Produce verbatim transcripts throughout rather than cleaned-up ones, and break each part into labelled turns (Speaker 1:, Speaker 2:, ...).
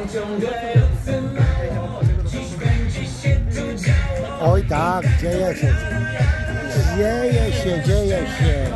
Speaker 1: Oj tak, dzieje się, dzieje się, dzieje się.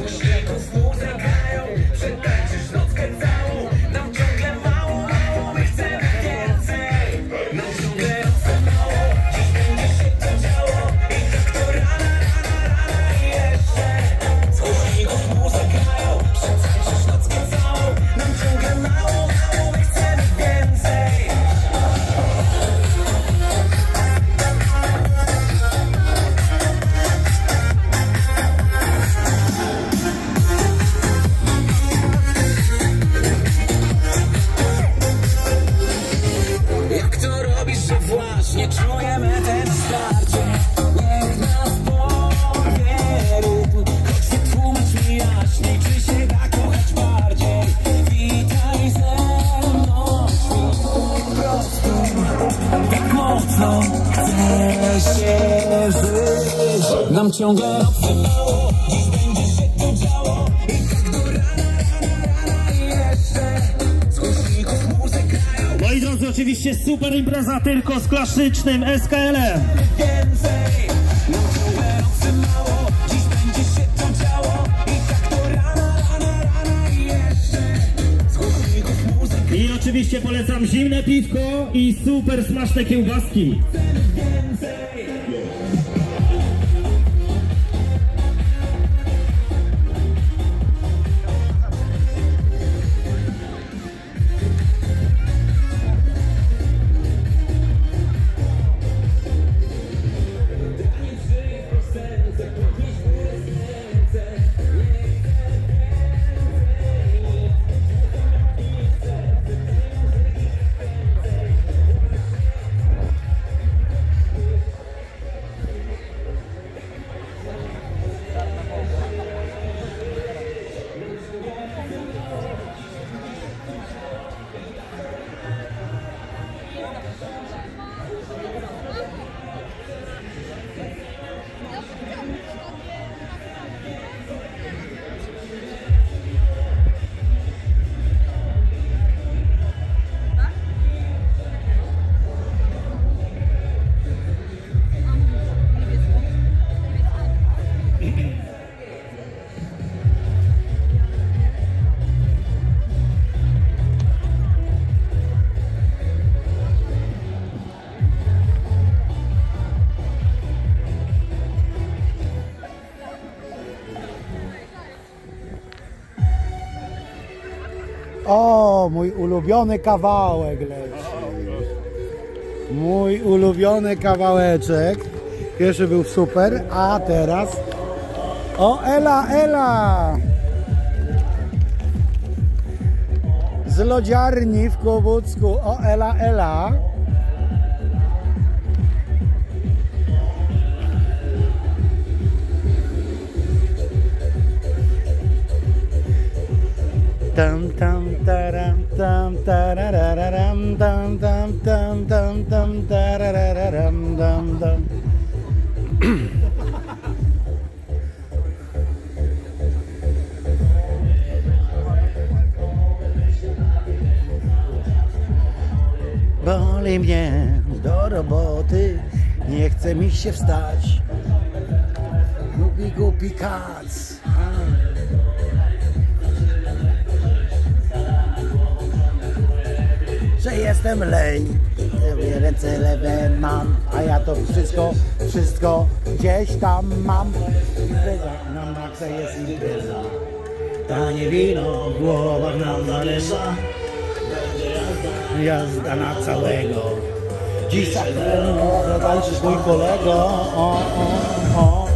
Speaker 2: Nie czujemy ten starcie, niech nas powie rytm. Choć wytłumacz mi jaśniej, czy się da kochać bardziej. Witaj ze mną, świt po prostu. Tak mocno chcę się żyć. Nam ciągle nocy mało, dziś będzie się to działo. I tak do rana, rana, rana i jeszcze z głośników muzyka.
Speaker 3: Moi drodzy, oczywiście super impreza tylko z klasycznym S K L-em. I oczywiście polecam zimne piwko i super smaczne kiełbaski.
Speaker 1: O, mój ulubiony kawałek leci. Mój ulubiony kawałeczek. Pierwszy był super, a teraz... O, Ela, Ela! Z lodziarni w Kołucku. O, Ela, Ela! Tam tam taram tam tarararam tam tam tam tam tam tarararam tam tam. Boli mnie do roboty, nie chce mi się wstać. Głupi, głupi kac. Że jestem lej, ręce lewe mam, a ja to wszystko, wszystko gdzieś tam mam. Impreza, na maksa jest impreza. Tanie wino w głowach nam należa. Jazda na całego. Dziś tak tańczysz mój kolego. O, o, o.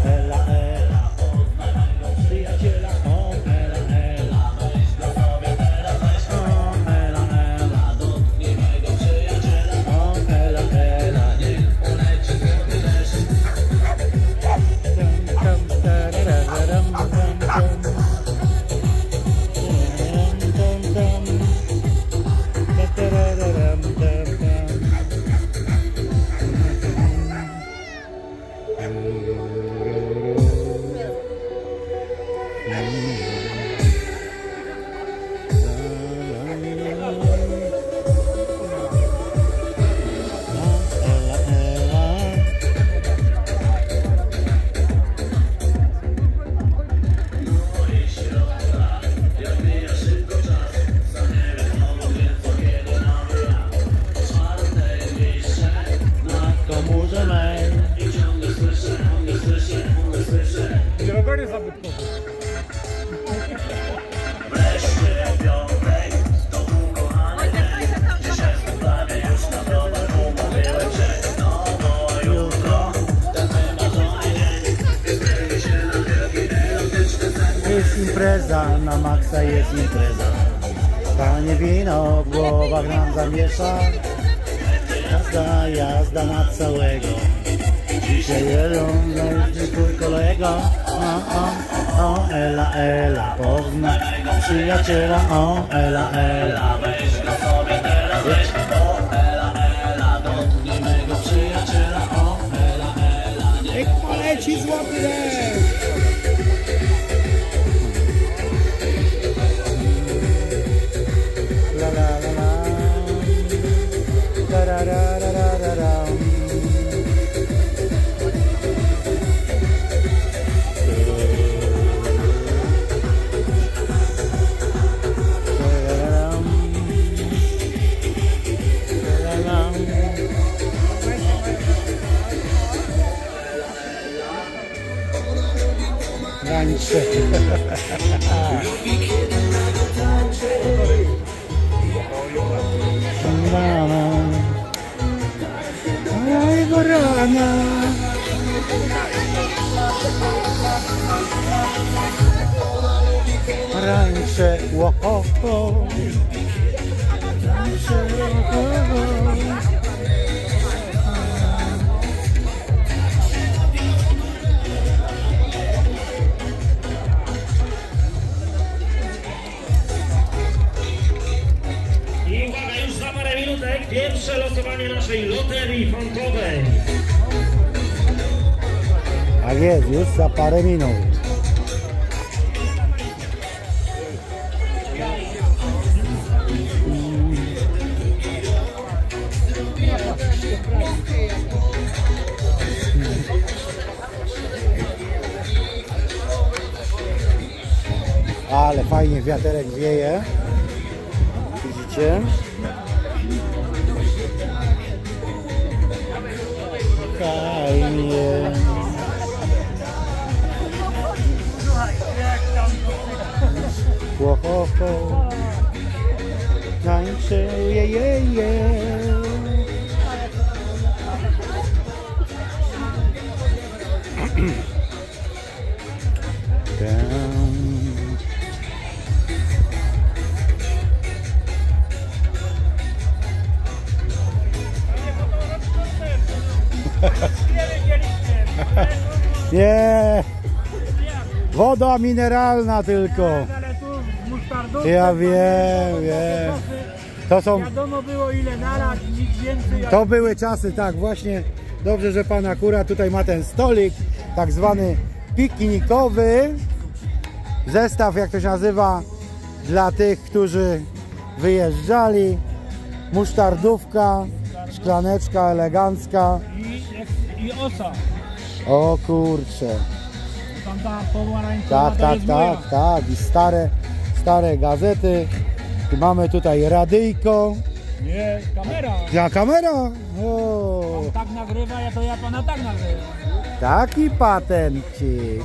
Speaker 1: Jest impreza, na maksa jest impreza. Panie wino w głowach nam zamiesza. Jazda, jazda na całego. Dzisiaj jedą twój kolego. O, o, o, ela, ela, pozna przyjaciela. O, ela, ela, weź go sobie teraz, weź go. O, ela, ela, do mego przyjaciela. O, ela, ela, niech poleci złoty deszcz. La, la, la, la. Da, da, da, da, da, da, da. Tańczy. Rana, a jego rana. Rańcze, wo, ho, ho. Rańcze, wo, ho.
Speaker 3: I uwaga, już za parę minutek pierwsze losowanie naszej loterii fontowej.
Speaker 1: Tak jest, już za parę minut. Ale fajnie wiaterek wieje. Widzicie? Fajnie. Ho, ho, ho. Tańczy, je, je, je. Nie, woda mineralna tylko.
Speaker 4: Ale tu musztardówka,
Speaker 1: Ja wiem, wiem. To są,
Speaker 4: wiadomo było ile nalać, nic więcej.
Speaker 1: to były czasy, tak właśnie. Dobrze, że pan akurat tutaj ma ten stolik, tak zwany piknikowy. Zestaw, jak to się nazywa, dla tych, którzy wyjeżdżali. Musztardówka, szklaneczka elegancka.
Speaker 4: I, i osa.
Speaker 1: O kurcze.
Speaker 4: Tam ta pomarańczowa
Speaker 1: Tak,
Speaker 4: to
Speaker 1: tak,
Speaker 4: jest
Speaker 1: tak,
Speaker 4: moja.
Speaker 1: tak. I stare, stare gazety. I mamy tutaj radyjko.
Speaker 4: Nie, kamera.
Speaker 1: Ja kamera. O,
Speaker 4: On tak nagrywa, ja to ja pana tak nagrywam.
Speaker 1: taki patencik.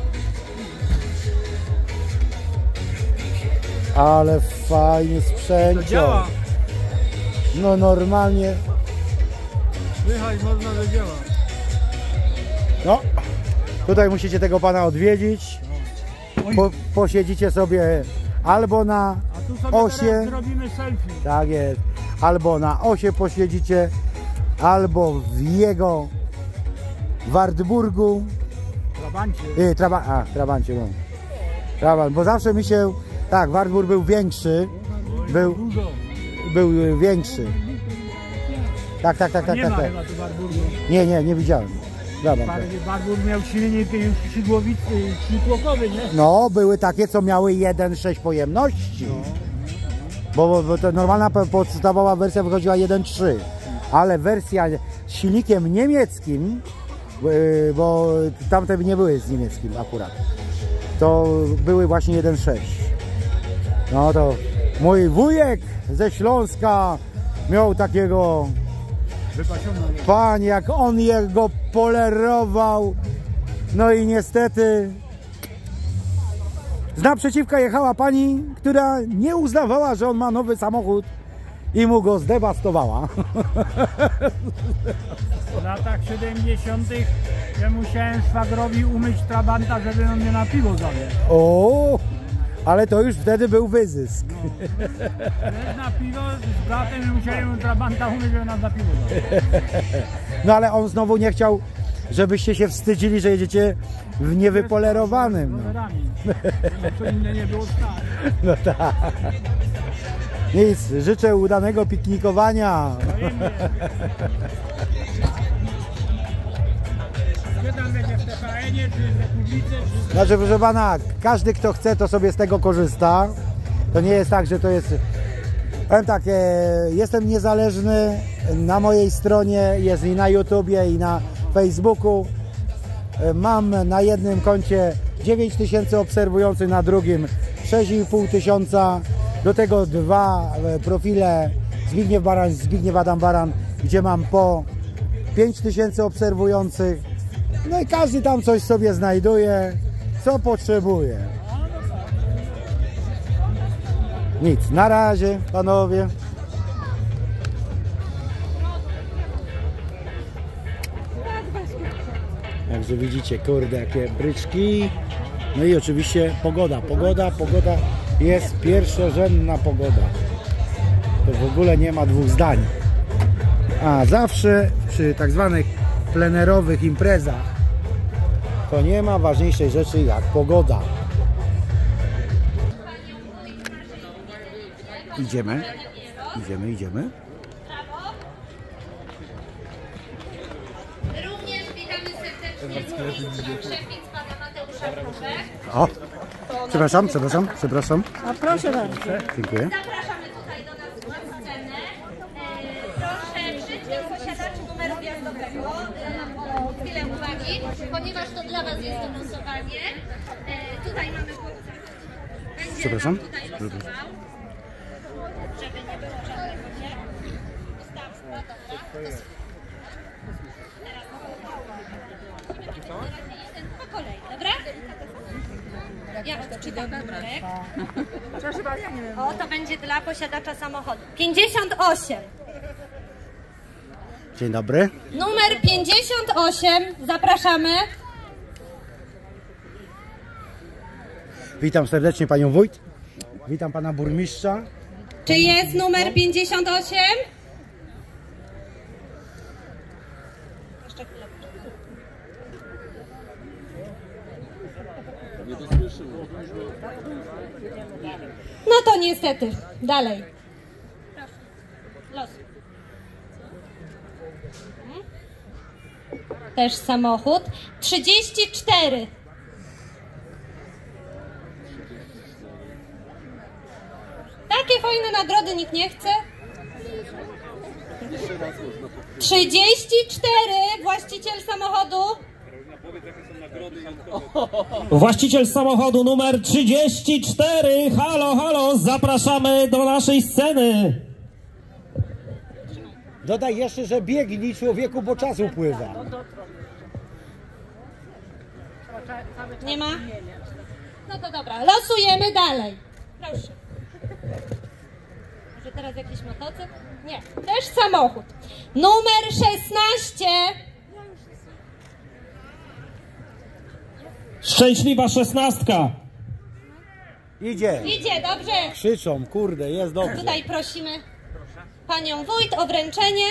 Speaker 1: Ale fajnie
Speaker 4: To
Speaker 1: sprzęcio.
Speaker 4: działa.
Speaker 1: No normalnie.
Speaker 4: Słychać można, że działa.
Speaker 1: No, tutaj musicie tego pana odwiedzić. Po, posiedzicie sobie albo na
Speaker 4: A tu sobie
Speaker 1: osie.
Speaker 4: teraz zrobimy selfie.
Speaker 1: Tak jest. Albo na osie posiedzicie, albo w jego Wartburgu.
Speaker 4: Trabancie.
Speaker 1: Yy, traba, a, Trabancie, no. Trabant, bo zawsze mi się... Tak, Wartburg był większy. Był,
Speaker 4: Dużo.
Speaker 1: był większy. Tak, tak, tak, tak,
Speaker 4: Nie
Speaker 1: tak,
Speaker 4: ma
Speaker 1: tak.
Speaker 4: chyba tu Warburgu.
Speaker 1: Nie, nie, nie widziałem. Trabant, tak.
Speaker 4: Warburg miał silnik już skrzydłowicy, skrzydłokowy, nie?
Speaker 1: No, były takie, co miały jeden przecinek sześć pojemności. Bo, bo to normalna po- podstawowa wersja wychodziła jeden przecinek trzy. Ale wersja z silnikiem niemieckim, yy, bo tamte nie były z niemieckim akurat, to były właśnie jeden przecinek sześć. No to mój wujek ze Śląska miał takiego,
Speaker 4: Wypasiona.
Speaker 1: pan jak on jego polerował. No i niestety z naprzeciwka jechała pani, która nie uznawała, że on ma nowy samochód i mu go zdewastowała.
Speaker 4: W latach siedemdziesiątych ja musiałem szwagrowi umyć trabanta, żeby on mnie na piwo zawiózł.
Speaker 1: O, ale to już wtedy był wyzysk.
Speaker 4: Też na piwo z bratem musiałem trabanta umyć, żeby nas na piwo zawiózł.
Speaker 1: No ale on znowu nie chciał, żebyście się wstydzili, że jedziecie w niewypolerowanym. No,
Speaker 4: Rowerami. Co inne nie było stać.
Speaker 1: no tak. Nic, życzę udanego piknikowania.
Speaker 4: Gdzie tam będzie w T V N-ie, czy w Republice, czy...
Speaker 1: Znaczy, proszę pana, każdy kto chce, to sobie z tego korzysta. To nie jest tak, że to jest... Powiem tak, e, jestem niezależny, na mojej stronie jest i na YouTubie, i na Facebooku. E, mam na jednym koncie dziewięć tysięcy obserwujących, na drugim sześć i pół tysiąca. Do tego dwa e, profile Zbigniew Baran, Zbigniew Adam Baran, gdzie mam po pięć tysięcy obserwujących. No i każdy tam coś sobie znajduje, co potrzebuje. Nic, na razie, panowie. Także widzicie, kurde, jakie bryczki. No i oczywiście pogoda, pogoda, pogoda jest pierwszorzędna pogoda. To w ogóle nie ma dwóch zdań. A zawsze przy tak zwanych plenerowych imprezach to nie ma ważniejszej rzeczy jak pogoda. Idziemy, idziemy, idziemy.
Speaker 5: Również witamy serdecznie szefic pana Mateusza Wróbek.
Speaker 1: O, przepraszam, przepraszam, przepraszam.
Speaker 6: A proszę bardzo.
Speaker 1: Dziękuję.
Speaker 5: Zapraszamy tutaj do nas na scenę. E, proszę wszystkich posiadaczy numeru wjazdowego e, o chwilę uwagi, ponieważ to dla was jest to losowanie. E, tutaj mamy chłopca. Będzie
Speaker 1: Przepraszam.
Speaker 5: nam tutaj losował, żeby nie było żadnego się. Ustawstwa, dobra. To jest... Po kolei, dobra? Ja odczytam numerek.
Speaker 6: Proszę bardzo, ja nie wiem.
Speaker 5: O, to będzie dla posiadacza samochodu. pięćdziesiąt osiem.
Speaker 1: Dzień dobry.
Speaker 5: Numer pięćdziesiąt osiem. Zapraszamy.
Speaker 1: Witam serdecznie panią wójt. Witam pana burmistrza.
Speaker 5: Czy jest numer pięćdziesiąt osiem? No to niestety. Dalej. Los. Też samochód. trzydzieści cztery. Takie fajne nagrody nikt nie chce. trzydzieści cztery. Właściciel samochodu.
Speaker 3: Właściciel samochodu numer trzydzieści cztery. Halo, halo, zapraszamy do naszej sceny.
Speaker 1: Dodaj jeszcze, że biegnij człowieku, bo czas upływa.
Speaker 5: Nie ma? No to dobra, losujemy dalej. Proszę. Może teraz jakiś motocykl? Nie, też samochód. Numer szesnaście.
Speaker 3: Szczęśliwa szesnastka.
Speaker 1: Idzie.
Speaker 5: Idzie, dobrze.
Speaker 1: Krzyczą, kurde, jest dobrze.
Speaker 5: Tutaj prosimy panią wójt o wręczenie.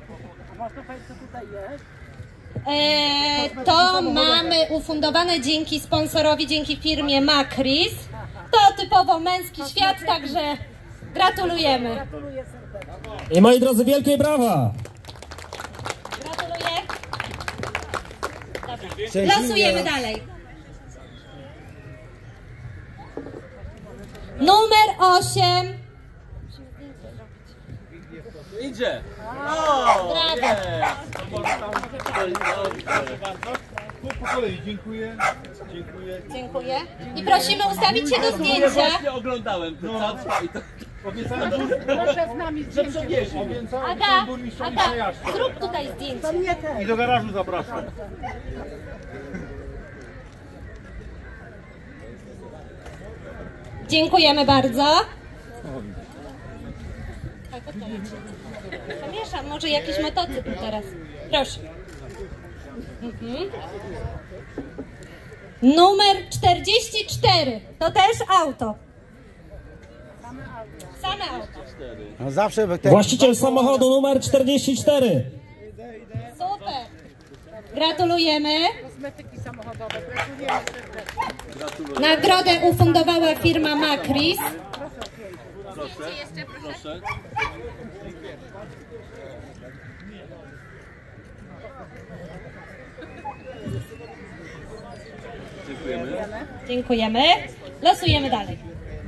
Speaker 5: E, to mamy ufundowane dzięki sponsorowi, dzięki firmie Makris. To typowo męski świat, także gratulujemy.
Speaker 3: I moi drodzy, wielkie brawa.
Speaker 5: Gratuluję. Dobra.
Speaker 1: Szczęśliwie.
Speaker 5: Losujemy dalej. Numer osiem.
Speaker 7: Idzie!
Speaker 5: Brawo.
Speaker 4: Po kolei, dziękuję. Dziękuję.
Speaker 5: Dziękuję. I prosimy ustawić się do
Speaker 7: Ja
Speaker 5: zdjęcia.
Speaker 7: właśnie oglądałem to całe i to...
Speaker 4: Obiecałem, że
Speaker 6: Proszę z nami
Speaker 7: Że
Speaker 6: zdjęcie.
Speaker 7: przewieźli.
Speaker 5: Aga, Aga, zrób tutaj zdjęcie.
Speaker 6: Nie też.
Speaker 4: i do garażu zapraszam.
Speaker 5: Dziękujemy bardzo. Pomieszam, może jakiś motocykl teraz. Proszę. Mhm. Numer czterdzieści cztery. To też auto. Same auto.
Speaker 1: No zawsze te...
Speaker 3: Właściciel samochodu numer czterdzieści cztery.
Speaker 5: Super. Gratulujemy.
Speaker 6: Kosmetyki samochodowe. Gratulujemy serdecznie.
Speaker 5: Nagrodę ufundowała firma Makris.
Speaker 7: Proszę, proszę. Dziękujemy.
Speaker 5: Dziękujemy. Losujemy dalej.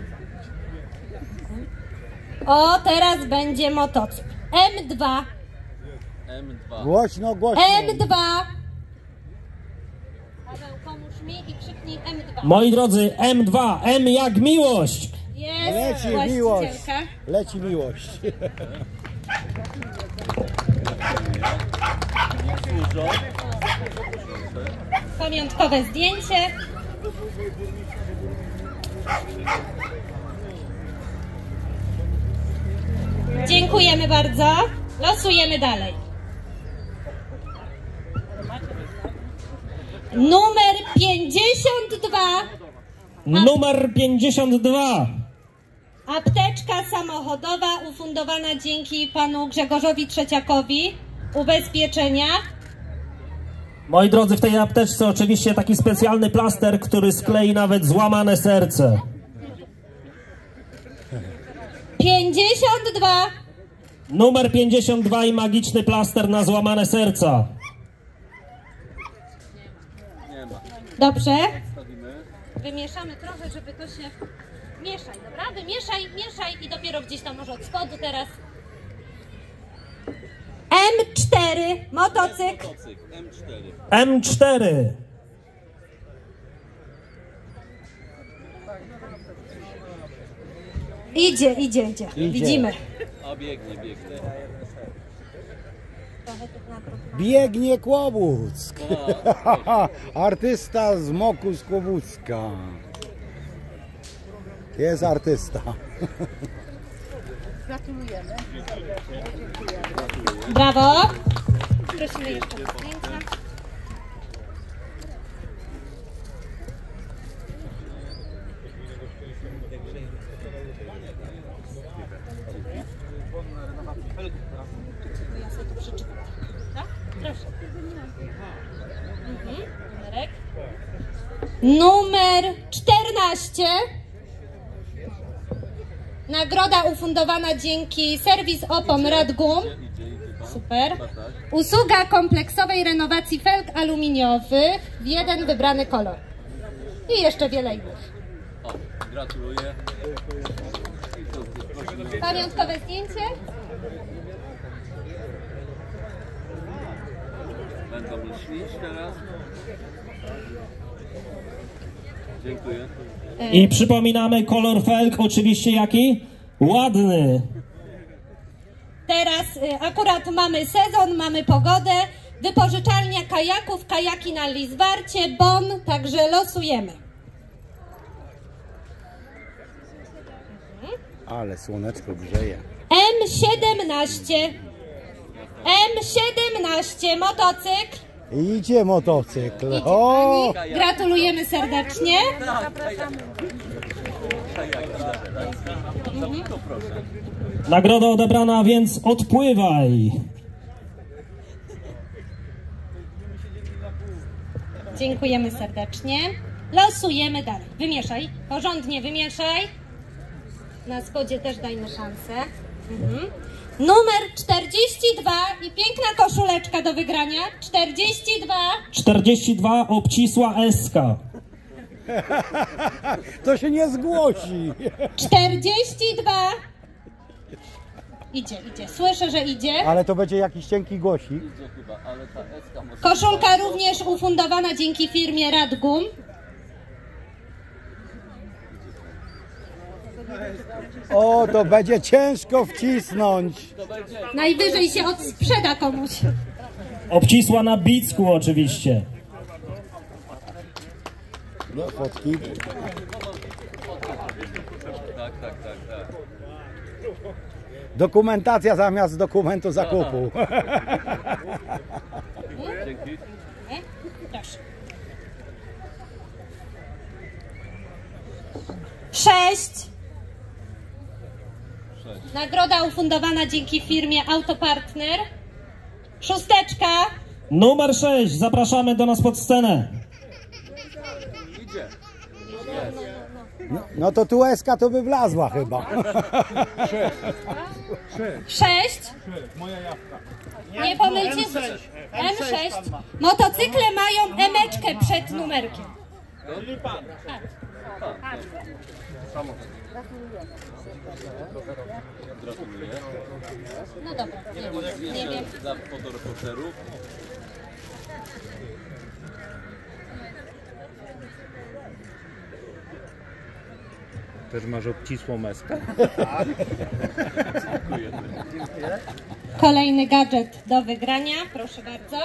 Speaker 5: O, teraz będzie motocykl. M dwa.
Speaker 7: M dwa.
Speaker 1: Głośno, głośno.
Speaker 5: M dwa. Paweł, pomóż mi i krzyknij M dwa.
Speaker 3: Moi drodzy, M dwa, M jak miłość.
Speaker 5: Jest
Speaker 1: Leci miłość.
Speaker 5: właścicielka.
Speaker 1: Leci miłość.
Speaker 7: Dużo.
Speaker 5: Pamiątkowe zdjęcie. Dziękujemy bardzo. Losujemy dalej. Numer pięćdziesiąt dwa.
Speaker 3: Numer pięćdziesiąt dwa.
Speaker 5: Apteczka samochodowa ufundowana dzięki panu Grzegorzowi Trzeciakowi. Ubezpieczenia.
Speaker 3: Moi drodzy, w tej apteczce oczywiście taki specjalny plaster, który sklei nawet złamane serce.
Speaker 5: pięćdziesiąt dwa.
Speaker 3: Numer pięćdziesiąt dwa i magiczny plaster na złamane serca.
Speaker 7: Nie ma.
Speaker 5: Dobrze.
Speaker 7: Stawimy.
Speaker 5: Wymieszamy trochę, żeby to się... Mieszaj, dobra? Wymieszaj, mieszaj i dopiero gdzieś tam może od spodu teraz. M cztery, motocykl.
Speaker 7: Motocykl M cztery.
Speaker 3: M cztery.
Speaker 5: Idzie, idzie, idzie. Widzimy.
Speaker 7: A biegnie, biegnie.
Speaker 1: Biegnie Kłobuck. Artysta z Moku z Kłobucka. Jest artysta.
Speaker 6: Gratulujemy.
Speaker 5: Brawo. Prosimy jeszcze o zdjęcia. Ja sobie tu przeczytam. Tak? Proszę. Mhm. Numerek. Numer czternaście. Nagroda ufundowana dzięki serwis opon Radgum. Super. Usługa kompleksowej renowacji felg aluminiowych w jeden wybrany kolor. I jeszcze wiele innych.
Speaker 7: O, gratuluję.
Speaker 5: Pamiątkowe zdjęcie.
Speaker 7: Będą ślić teraz. Dziękuję.
Speaker 3: I przypominamy, kolor felg oczywiście jaki? Ładny.
Speaker 5: Teraz y, akurat mamy sezon, mamy pogodę. Wypożyczalnia kajaków, kajaki na Lizwarcie, Bon, także losujemy.
Speaker 1: Ale słoneczko grzeje.
Speaker 5: M siedemnaście. M siedemnaście, motocykl.
Speaker 1: Idzie motocykl. O!
Speaker 5: Gratulujemy serdecznie.
Speaker 7: To proszę.
Speaker 3: Nagroda odebrana, więc odpływaj.
Speaker 5: Dziękujemy serdecznie. Losujemy dalej. Wymieszaj. Porządnie wymieszaj. Na spodzie też dajmy szansę. Mhm. Numer czterdzieści dwa i piękna koszuleczka do wygrania. czterdzieści dwa.
Speaker 3: czterdzieści dwa obcisła eska.
Speaker 1: To się nie zgłosi.
Speaker 5: czterdzieści dwa. Idzie, idzie. Słyszę, że idzie.
Speaker 1: Ale to będzie jakiś cienki głosik.
Speaker 7: Idzie chyba, ale ta eska może...
Speaker 5: Koszulka również ufundowana dzięki firmie Radgum.
Speaker 1: O, to będzie ciężko wcisnąć.
Speaker 5: Najwyżej się odsprzeda komuś.
Speaker 3: Obcisła na bicku oczywiście.
Speaker 1: No, fotki.
Speaker 7: Tak, tak, tak, tak.
Speaker 1: Dokumentacja zamiast dokumentu zakupu.
Speaker 7: Dzięki.
Speaker 5: Proszę. Sześć. Nagroda ufundowana dzięki firmie Autopartner. Szósteczka.
Speaker 3: Numer sześć, zapraszamy do nas pod scenę.
Speaker 7: Idzie.
Speaker 1: No, no to tu Eska to by wlazła chyba.
Speaker 5: Sześć. Nie pomylcie. M sześć. Motocykle mają emeczkę przed numerkiem.
Speaker 7: Gratuluję.
Speaker 5: No dobra, nie wiem, nie wiem.
Speaker 7: Dla fotoreporterów.
Speaker 4: Też masz obcisłą meskę?
Speaker 5: Kolejny gadżet do wygrania, proszę bardzo.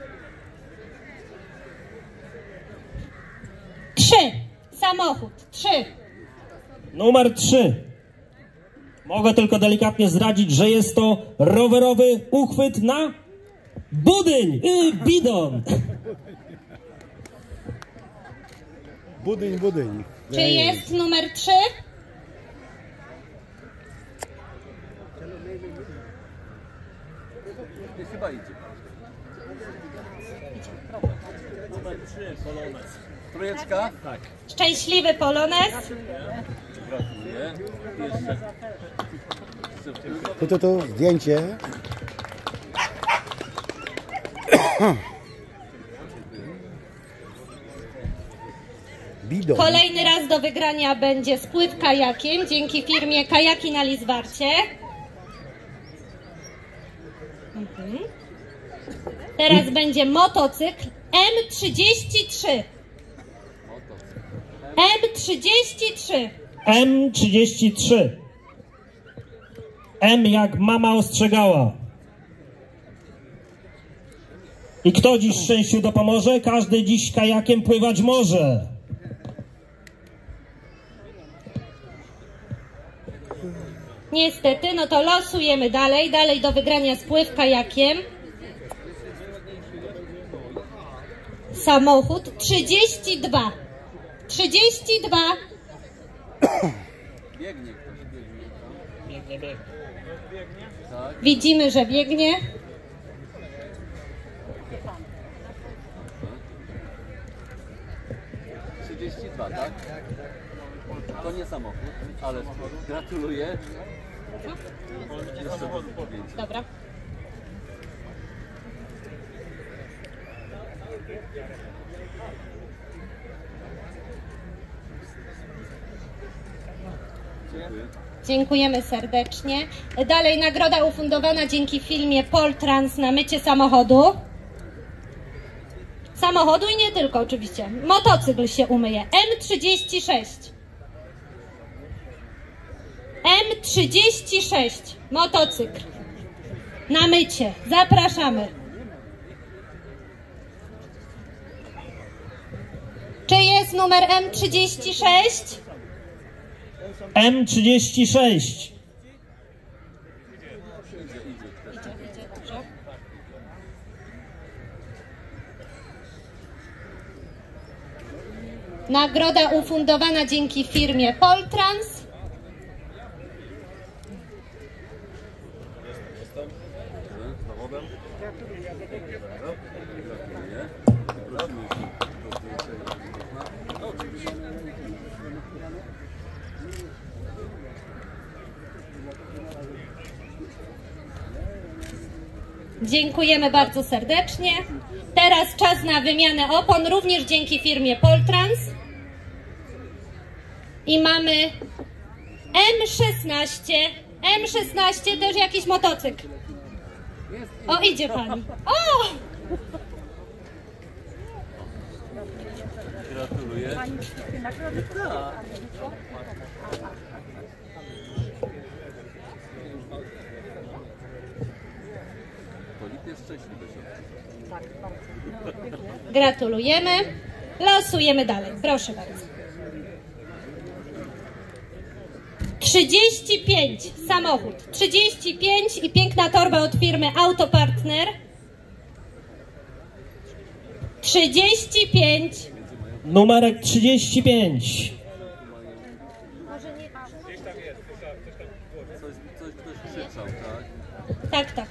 Speaker 5: Trzy. Samochód. Trzy.
Speaker 3: Numer trzy. Mogę tylko delikatnie zdradzić, że jest to rowerowy uchwyt na budyń, yy, bidon.
Speaker 1: Budyń, budyń.
Speaker 5: Czy jest numer trzy?
Speaker 7: Nie, chyba idzie. Numer trzy, Polones. Trójeczka? Tak.
Speaker 5: Szczęśliwy Polones.
Speaker 7: Gratuluję. Jeszcze.
Speaker 1: Tu, tu, tu, zdjęcie. Bidon.
Speaker 5: Kolejny raz do wygrania będzie spływ kajakiem dzięki firmie Kajaki na Lizwarcie. Mhm. Teraz będzie motocykl M trzydzieści trzy. M trzydzieści trzy.
Speaker 3: M trzydzieści trzy. M jak mama ostrzegała. I kto dziś szczęściu dopomoże? Każdy dziś kajakiem pływać może.
Speaker 5: Niestety, no to losujemy dalej. Dalej do wygrania spływ kajakiem. Samochód trzydzieści dwa. trzydzieści dwa.
Speaker 7: Biegnie ktoś. Biegnie, biegnie. Tak.
Speaker 5: Widzimy, że biegnie.
Speaker 7: trzydzieści dwa, tak? To nie samochód, ale gratuluję. Jeszcze wypowiedzi.
Speaker 5: Dobra.
Speaker 7: Dziękuję.
Speaker 5: Dziękujemy serdecznie. Dalej nagroda ufundowana dzięki filmie Poltrans na mycie samochodu. Samochodu i nie tylko oczywiście. Motocykl się umyje. M trzydzieści sześć. M trzydzieści sześć. Motocykl. Na mycie. Zapraszamy. Czy jest numer M trzydzieści sześć?
Speaker 3: M trzydzieści sześć.
Speaker 5: Nagroda ufundowana dzięki firmie Poltrans. Dziękujemy bardzo serdecznie. Teraz czas na wymianę opon, również dzięki firmie Poltrans. I mamy M szesnaście. M szesnaście to już jakiś motocykl. O, idzie pani. O!
Speaker 7: Gratuluję. Polit jest szczęśliwy.
Speaker 5: Gratulujemy. Losujemy dalej. Proszę bardzo. trzydzieści pięć samochód, trzydzieści pięć i piękna torba od firmy Autopartner. trzydzieści pięć.
Speaker 3: Numerek trzydzieści pięć.
Speaker 7: Coś, coś ktoś krzyczał, tak?
Speaker 5: Tak, tak.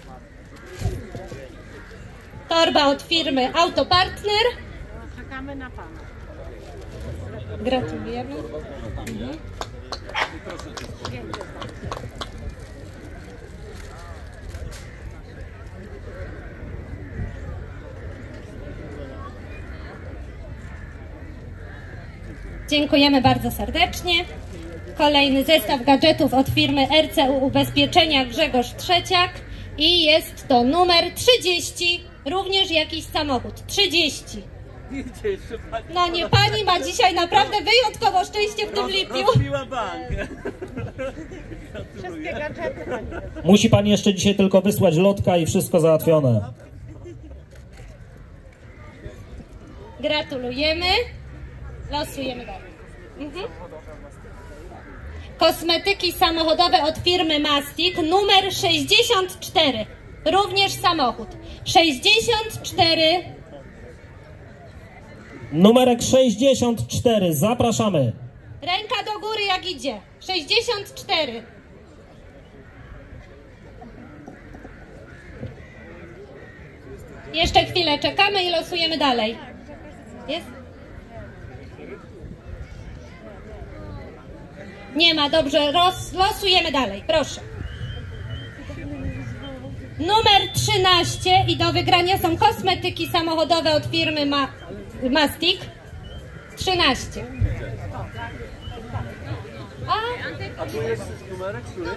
Speaker 5: Torba od firmy Autopartner.
Speaker 6: Czekamy na pana.
Speaker 5: Gratulujemy. Mhm. Dziękujemy bardzo serdecznie. Kolejny zestaw gadżetów od firmy R C U Ubezpieczenia Grzegorz Trzeciak i jest to numer trzydzieści, również jakiś samochód. trzydzieści. No nie, pani ma dzisiaj naprawdę wyjątkowo szczęście w tym lipiu.
Speaker 7: Rozbiła bank.
Speaker 6: Wszystkie gadżety pani.
Speaker 3: Musi pani jeszcze dzisiaj tylko wysłać lotka i wszystko załatwione.
Speaker 5: Gratulujemy. Losujemy dalej. Mhm. Kosmetyki samochodowe od firmy Mastic, numer sześćdziesiąt cztery. Również samochód. sześćdziesiąt cztery.
Speaker 3: Numerek sześćdziesiąt cztery. Zapraszamy.
Speaker 5: Ręka do góry jak idzie. sześćdziesiąt cztery. Jeszcze chwilę czekamy i losujemy dalej. Jest? Nie ma, dobrze, roz, losujemy dalej, proszę. Numer trzynaście i do wygrania są kosmetyki samochodowe od firmy Ma Mastic. trzynaście. A,
Speaker 7: A tu jest numerek, który?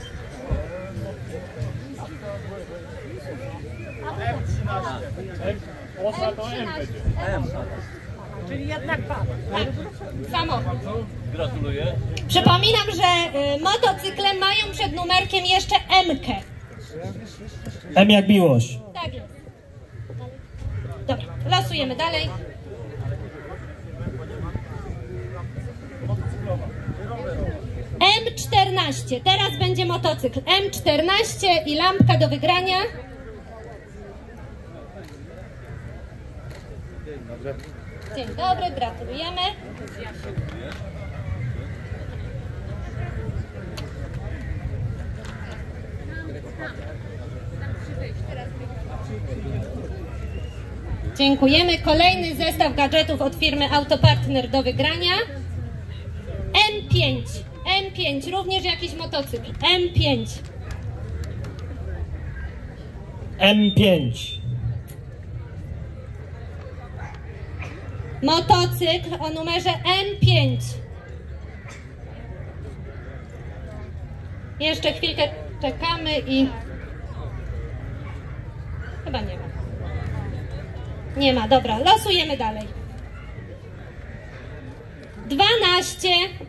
Speaker 4: Osa to M będzie.
Speaker 7: M.
Speaker 6: Czyli jednak pan.
Speaker 5: samochód.
Speaker 7: Gratuluję.
Speaker 5: Przypominam, że y, motocykle mają przed numerkiem jeszcze M-kę.
Speaker 3: M jak miłość.
Speaker 5: Tak jest. Dobra, losujemy dalej. M czternaście. Teraz będzie motocykl. M czternaście i lampka do wygrania. Dzień dobry, gratulujemy. Dziękujemy. Kolejny zestaw gadżetów od firmy Autopartner do wygrania. M pięć. M pięć, również jakiś motocykl. M pięć.
Speaker 3: M pięć.
Speaker 5: Motocykl o numerze M pięć. Jeszcze chwilkę czekamy i... Chyba nie ma. Nie ma, dobra, losujemy dalej. dwanaście.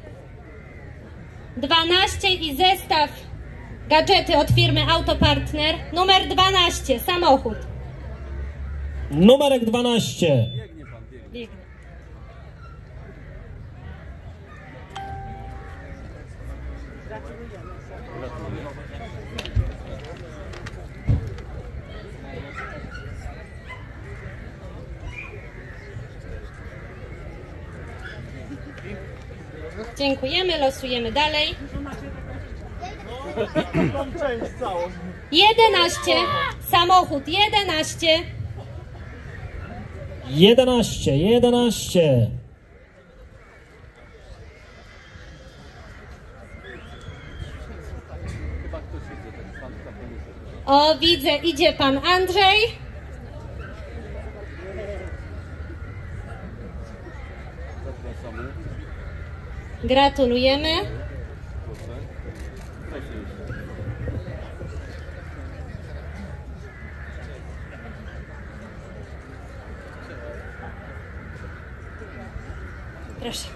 Speaker 5: dwanaście i zestaw gadżety od firmy Autopartner. Numer dwanaście, samochód.
Speaker 3: Numerek dwanaście.
Speaker 5: Biegnie. Dziękujemy, losujemy dalej. jedenaście, samochód jedenaście.
Speaker 3: jedenaście. jedenaście.
Speaker 5: O, widzę, idzie pan Andrzej. Gratulujemy. Proszę.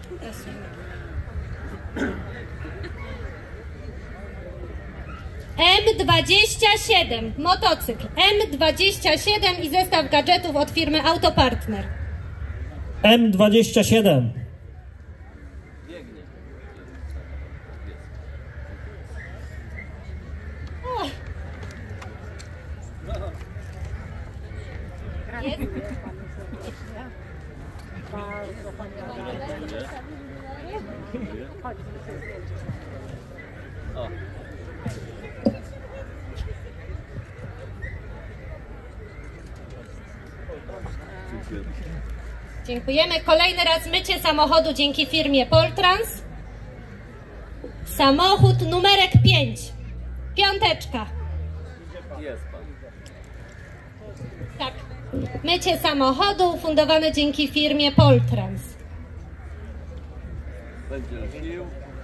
Speaker 5: M dwadzieścia siedem, motocykl. M dwadzieścia siedem i zestaw gadżetów od firmy Autopartner.
Speaker 3: M dwadzieścia siedem.
Speaker 7: O. Dziękuję.
Speaker 5: Dziękujemy. Kolejny raz mycie samochodu dzięki firmie Poltrans. Samochód numerek pięć. Piąteczka.
Speaker 7: Jest pan.
Speaker 5: Tak. Mycie samochodu ufundowane dzięki firmie Poltrans.
Speaker 7: Będzie lśnił.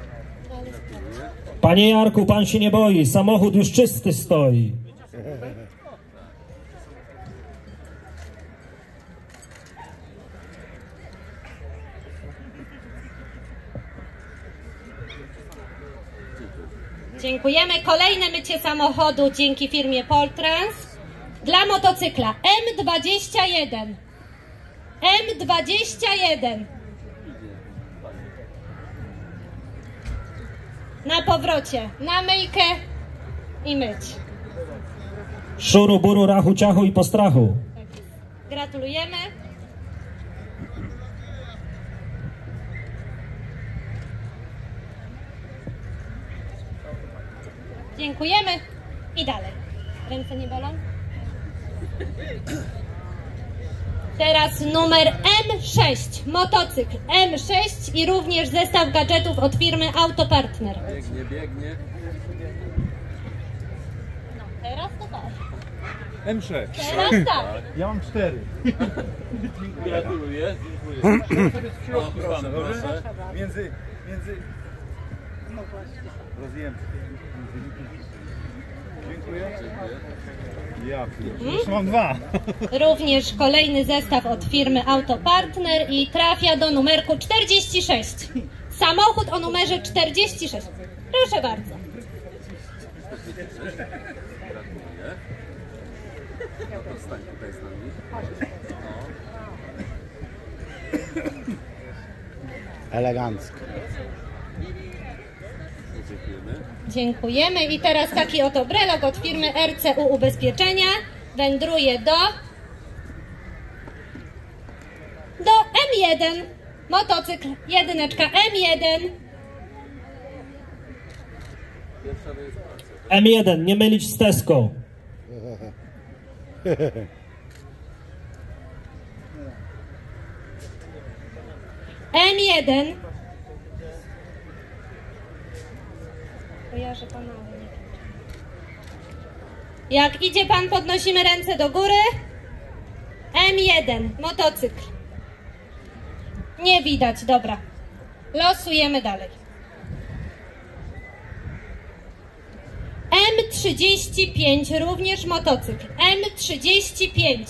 Speaker 3: Panie Jarku, pan się nie boi, samochód już czysty stoi.
Speaker 5: Dziękujemy. Kolejne mycie samochodu dzięki firmie Poltrans dla motocykla M dwadzieścia jeden. M dwadzieścia jeden. Na powrocie, na myjkę i myć.
Speaker 3: Szuru, buru, rachu, ciachu i postrachu.
Speaker 5: Gratulujemy. Dziękujemy i dalej. Ręce nie bolą? Teraz numer M sześć, motocykl M sześć i również zestaw gadżetów od firmy Autopartner.
Speaker 7: Biegnie, biegnie.
Speaker 5: No, teraz to tak.
Speaker 1: M sześć.
Speaker 5: Teraz tak.
Speaker 1: Ja mam cztery.
Speaker 7: Gratuluję. O, proszę, proszę.
Speaker 1: Między, między... Rozumiem. Dziękuję. Ja już mam dwa.
Speaker 5: Również kolejny zestaw od firmy Autopartner i trafia do numerku czterdzieści sześć. Samochód o numerze czterdzieści sześć. Proszę bardzo.
Speaker 7: Gratuluję. No to stań tutaj z nami.
Speaker 1: Elegancko.
Speaker 7: Dziękujemy.
Speaker 5: Dziękujemy i teraz taki oto brelok od firmy R C U Ubezpieczenia wędruje do do M jeden. Motocykl jedyneczka M jeden.
Speaker 7: Pierwsza rejestracja.
Speaker 3: M jeden, nie mylić z Tesco.
Speaker 5: M jeden. Kojarzę pana, ale nie wiem. Jak idzie pan, podnosimy ręce do góry. M jeden, motocykl. Nie widać, dobra. Losujemy dalej. M trzydzieści pięć, również motocykl. M trzydzieści pięć.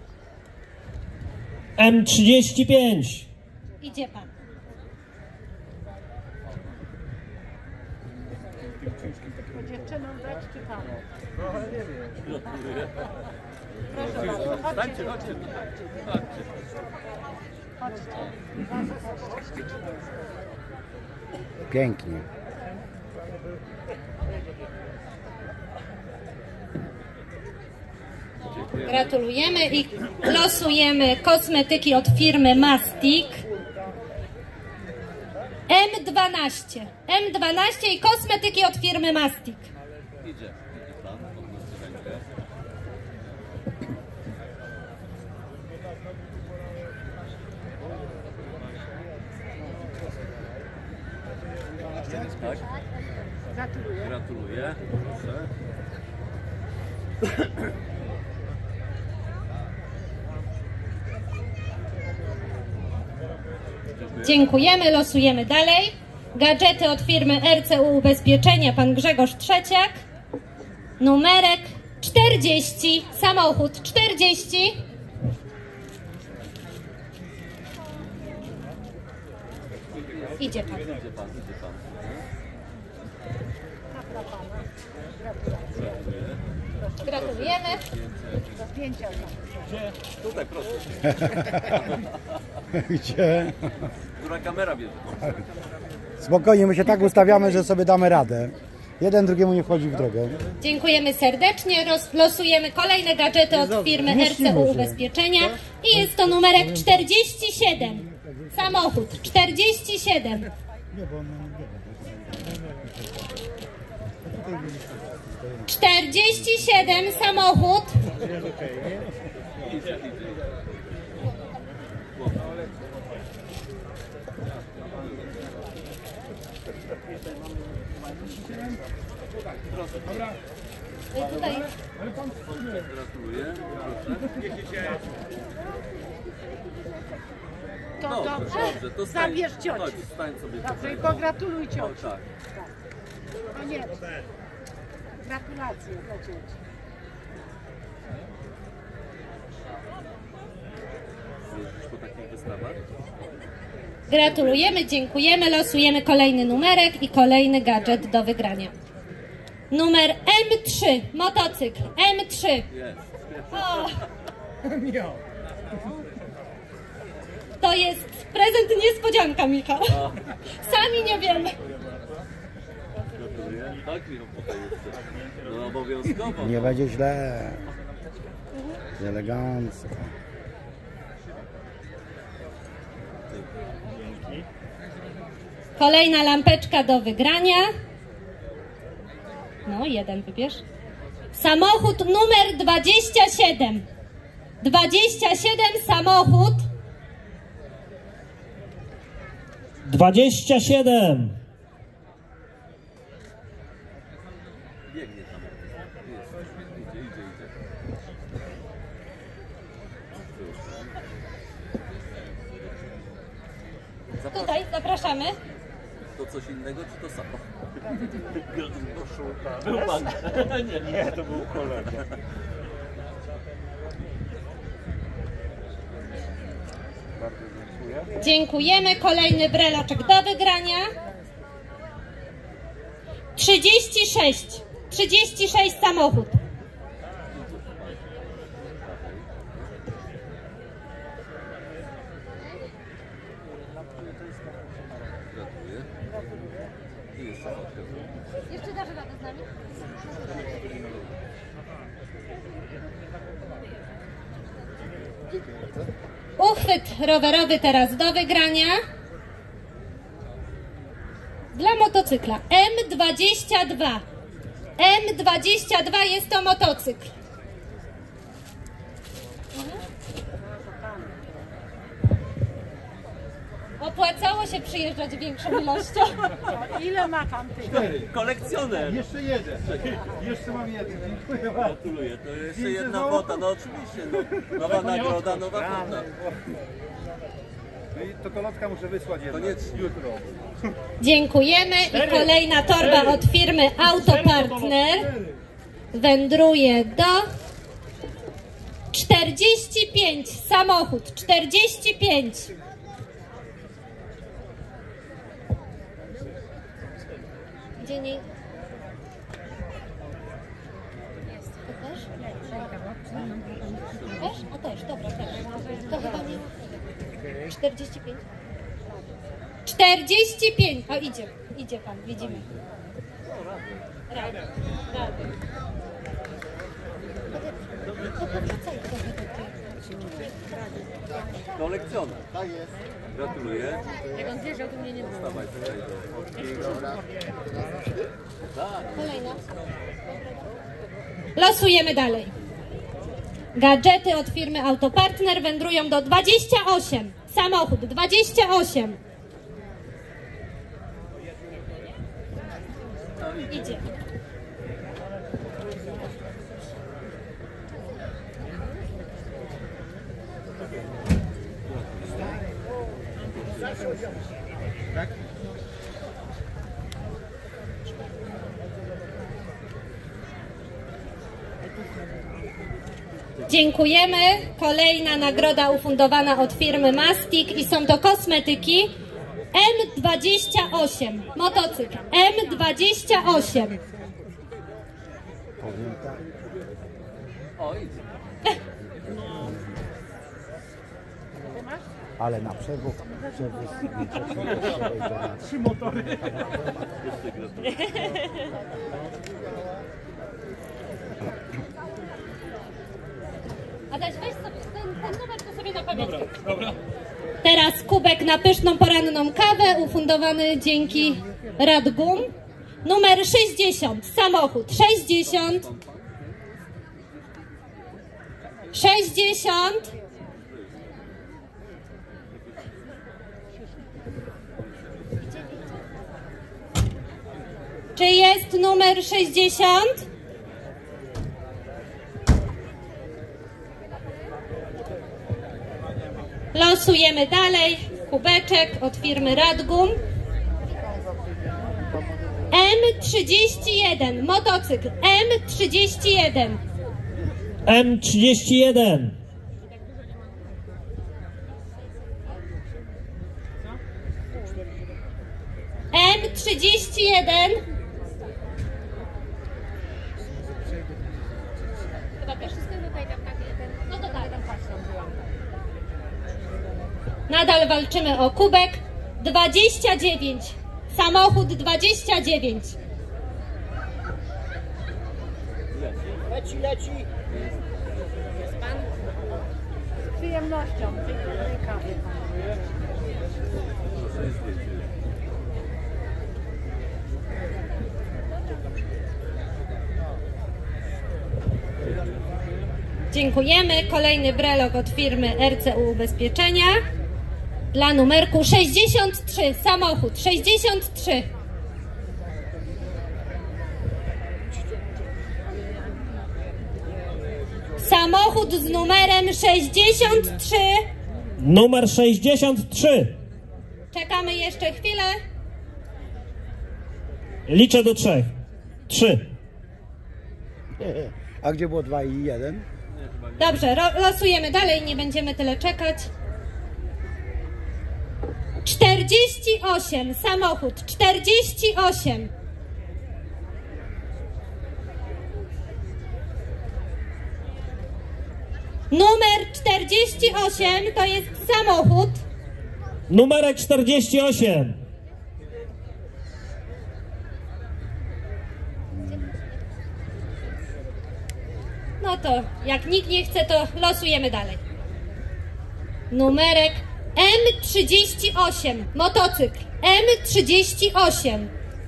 Speaker 3: M trzydzieści pięć.
Speaker 5: Idzie pan.
Speaker 6: Dziewczyną dać czy panu?
Speaker 7: Gratuluję.
Speaker 6: Proszę bardzo, chodźcie.
Speaker 7: Stańcie, chodźcie tutaj. Chodźcie.
Speaker 1: Pięknie.
Speaker 5: Gratulujemy i losujemy kosmetyki od firmy Mastic. M dwanaście. M dwanaście i kosmetyki od firmy Mastic.
Speaker 7: Idzie. Idzie pan. Podnosi rękę. Tak?
Speaker 6: Gratuluję.
Speaker 7: Gratuluję. Proszę.
Speaker 5: Dziękujemy, losujemy dalej. Gadżety od firmy R C U Ubezpieczenia, pan Grzegorz Trzeciak. Numerek czterdzieści, samochód czterdzieści. Idzie pan.
Speaker 7: Idzie pan, idzie pan. Gratuluję.
Speaker 5: Gratulujemy.
Speaker 6: Zdjęcia.
Speaker 7: Tutaj, proszę.
Speaker 1: Gdzie?
Speaker 7: Która kamera bierze?
Speaker 1: Spokojnie, my się tak ustawiamy, że sobie damy radę. Jeden drugiemu nie wchodzi w drogę.
Speaker 5: Dziękujemy serdecznie. Roz, losujemy kolejne gadżety od firmy R C U Ubezpieczenia i jest to numerek czterdzieści siedem. Samochód czterdzieści siedem.
Speaker 1: Nie, bo on ma nie
Speaker 5: czterdzieści siedem samochód. Tutaj.
Speaker 7: Gratuluję.
Speaker 6: To
Speaker 7: Dobrze,
Speaker 6: dobrze.
Speaker 7: dobrze, to stań,
Speaker 6: Zabierz cioci.
Speaker 7: chodź, stań sobie
Speaker 6: Dobrze,
Speaker 7: tutaj.
Speaker 6: i pogratuluj
Speaker 7: O,
Speaker 6: cioci.
Speaker 7: tak.
Speaker 6: No nie. Gratulacje dla cioci.
Speaker 7: Jeździsz po takich wystawach?
Speaker 5: Gratulujemy, dziękujemy, losujemy kolejny numerek i kolejny gadżet do wygrania. Numer M trzy, motocykl M trzy.
Speaker 7: Jest.
Speaker 5: O. To jest prezent niespodzianka, Michał. Sami nie wiemy.
Speaker 7: Gratuluję. Tak, Michał, tutaj jeszcze. No obowiązkowo.
Speaker 1: Nie będzie źle. Elegancko.
Speaker 5: Kolejna lampeczka do wygrania. No, jeden wybierz. Samochód numer dwadzieścia siedem. dwadzieścia siedem samochód.
Speaker 3: dwadzieścia siedem.
Speaker 7: Biegnie tam. Jest. Idzie, idzie, idzie. Zapraszam.
Speaker 5: Tutaj zapraszamy.
Speaker 7: To coś innego, czy to samo? Był pan. Nie, nie, to był kolega.
Speaker 8: Bardzo dziękuję.
Speaker 5: Dziękujemy. Kolejny breloczek do wygrania. trzydzieści sześć. trzydzieści sześć samochód.
Speaker 7: Gratuluję. I jeszcze fotkę.
Speaker 5: Jeszcze dasz radę z nami? Uchwyt rowerowy teraz do wygrania. Dla motocykla M dwadzieścia dwa. M dwadzieścia dwa jest to motocykl. Opłacało się przyjeżdżać większą ilością.
Speaker 6: Ile ma pan tych?
Speaker 7: Kolekcjoner.
Speaker 8: Jeszcze jeden. Jeszcze mam jeden. Dziękuję bardzo.
Speaker 7: Gratuluję. To jeszcze jedna fota. No oczywiście. No, nowa nagroda, nowa fota.
Speaker 8: No i to kolotka muszę wysłać jednak.
Speaker 7: Koniecznie.
Speaker 8: Jutro.
Speaker 5: Dziękujemy i kolejna torba od firmy Autopartner wędruje do czterdzieści pięć samochód, czterdzieści pięć. Gdzie nie... To też? Też? A też, dobra, też. To chyba nie... czterdzieści pięć. czterdzieści pięć. O, idzie, idzie pan, widzimy. Rady, rady.
Speaker 7: Kolekcjoner. Tak jest. Gratuluję.
Speaker 5: Jak on wierzył, to mnie nie było.
Speaker 7: Dawaj tutaj do... Tak.
Speaker 5: Kolejna. Losujemy dalej. Gadżety od firmy Autopartner wędrują do dwadzieścia osiem. Samochód dwadzieścia osiem. Idzie. Dziękujemy. Kolejna nagroda ufundowana od firmy Mastic i są to kosmetyki M dwadzieścia osiem. Motocykl M dwadzieścia osiem.
Speaker 1: Powiem tak.
Speaker 7: O, idź.
Speaker 1: Ale na przewóz, przewóz
Speaker 8: Trzy motory.
Speaker 7: Jeszcze gratuluję.
Speaker 5: Adaś, weź sobie ten, ten numer, to sobie na pamiątkę. Dobra, dobra. Teraz kubek na na pyszną poranną kawę ufundowany dzięki Radgum. Numer sześćdziesiąt, samochód sześćdziesiąt. sześćdziesiąt. Czy jest numer sześćdziesiąt? Losujemy dalej. Kubeczek od firmy Radgum. M trzydzieści jeden, motocykl M trzydzieści jeden.
Speaker 3: M trzydzieści jeden.
Speaker 5: M trzydzieści jeden. Chyba pierwszy tutaj tam tak jeden. No to tak. Nadal walczymy o kubek. dwadzieścia dziewięć. Samochód dwadzieścia dziewięć.
Speaker 6: Leci, leci. Jest pan? Z przyjemnością. Dziękuję kawie.
Speaker 5: Dziękujemy. Kolejny brelok od firmy R C U Ubezpieczenia. Dla numerku sześćdziesiąt trzy. Samochód sześćdziesiąt trzy. Samochód z numerem sześćdziesiąt trzy.
Speaker 3: Numer sześćdziesiąt trzy.
Speaker 5: Czekamy jeszcze chwilę.
Speaker 3: Liczę do trzech. Trzy.
Speaker 1: A gdzie było dwa i jeden?
Speaker 5: Dobrze, losujemy dalej, nie będziemy tyle czekać. czterdzieści osiem, samochód czterdzieści osiem. Numer czterdzieści osiem to jest samochód.
Speaker 3: Numerek czterdzieści osiem.
Speaker 5: No to jak nikt nie chce, to losujemy dalej. Numerek M trzydzieści osiem, motocykl M trzydzieści osiem.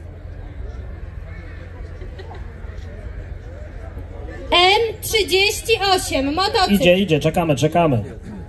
Speaker 5: M trzydzieści osiem, motocykl.
Speaker 3: Idzie, idzie, czekamy, czekamy.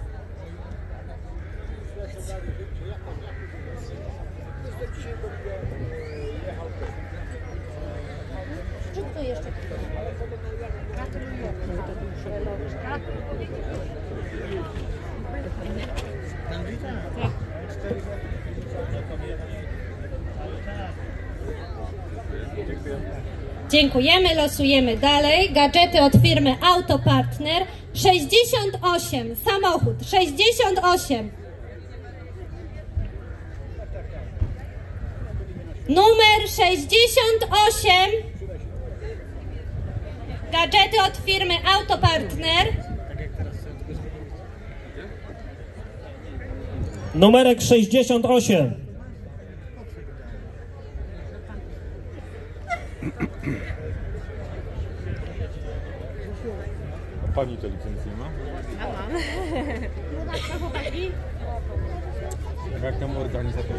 Speaker 5: Dziękujemy, losujemy dalej. Gadżety od firmy Autopartner sześćdziesiąt osiem, samochód sześćdziesiąt osiem. Numer sześćdziesiąt osiem. Gadżety od firmy Autopartner.
Speaker 3: Numerek sześćdziesiąt osiem.
Speaker 8: Pani to licencji ma?
Speaker 6: A mam. No tak, to chłopaki.
Speaker 8: Jak tam organizator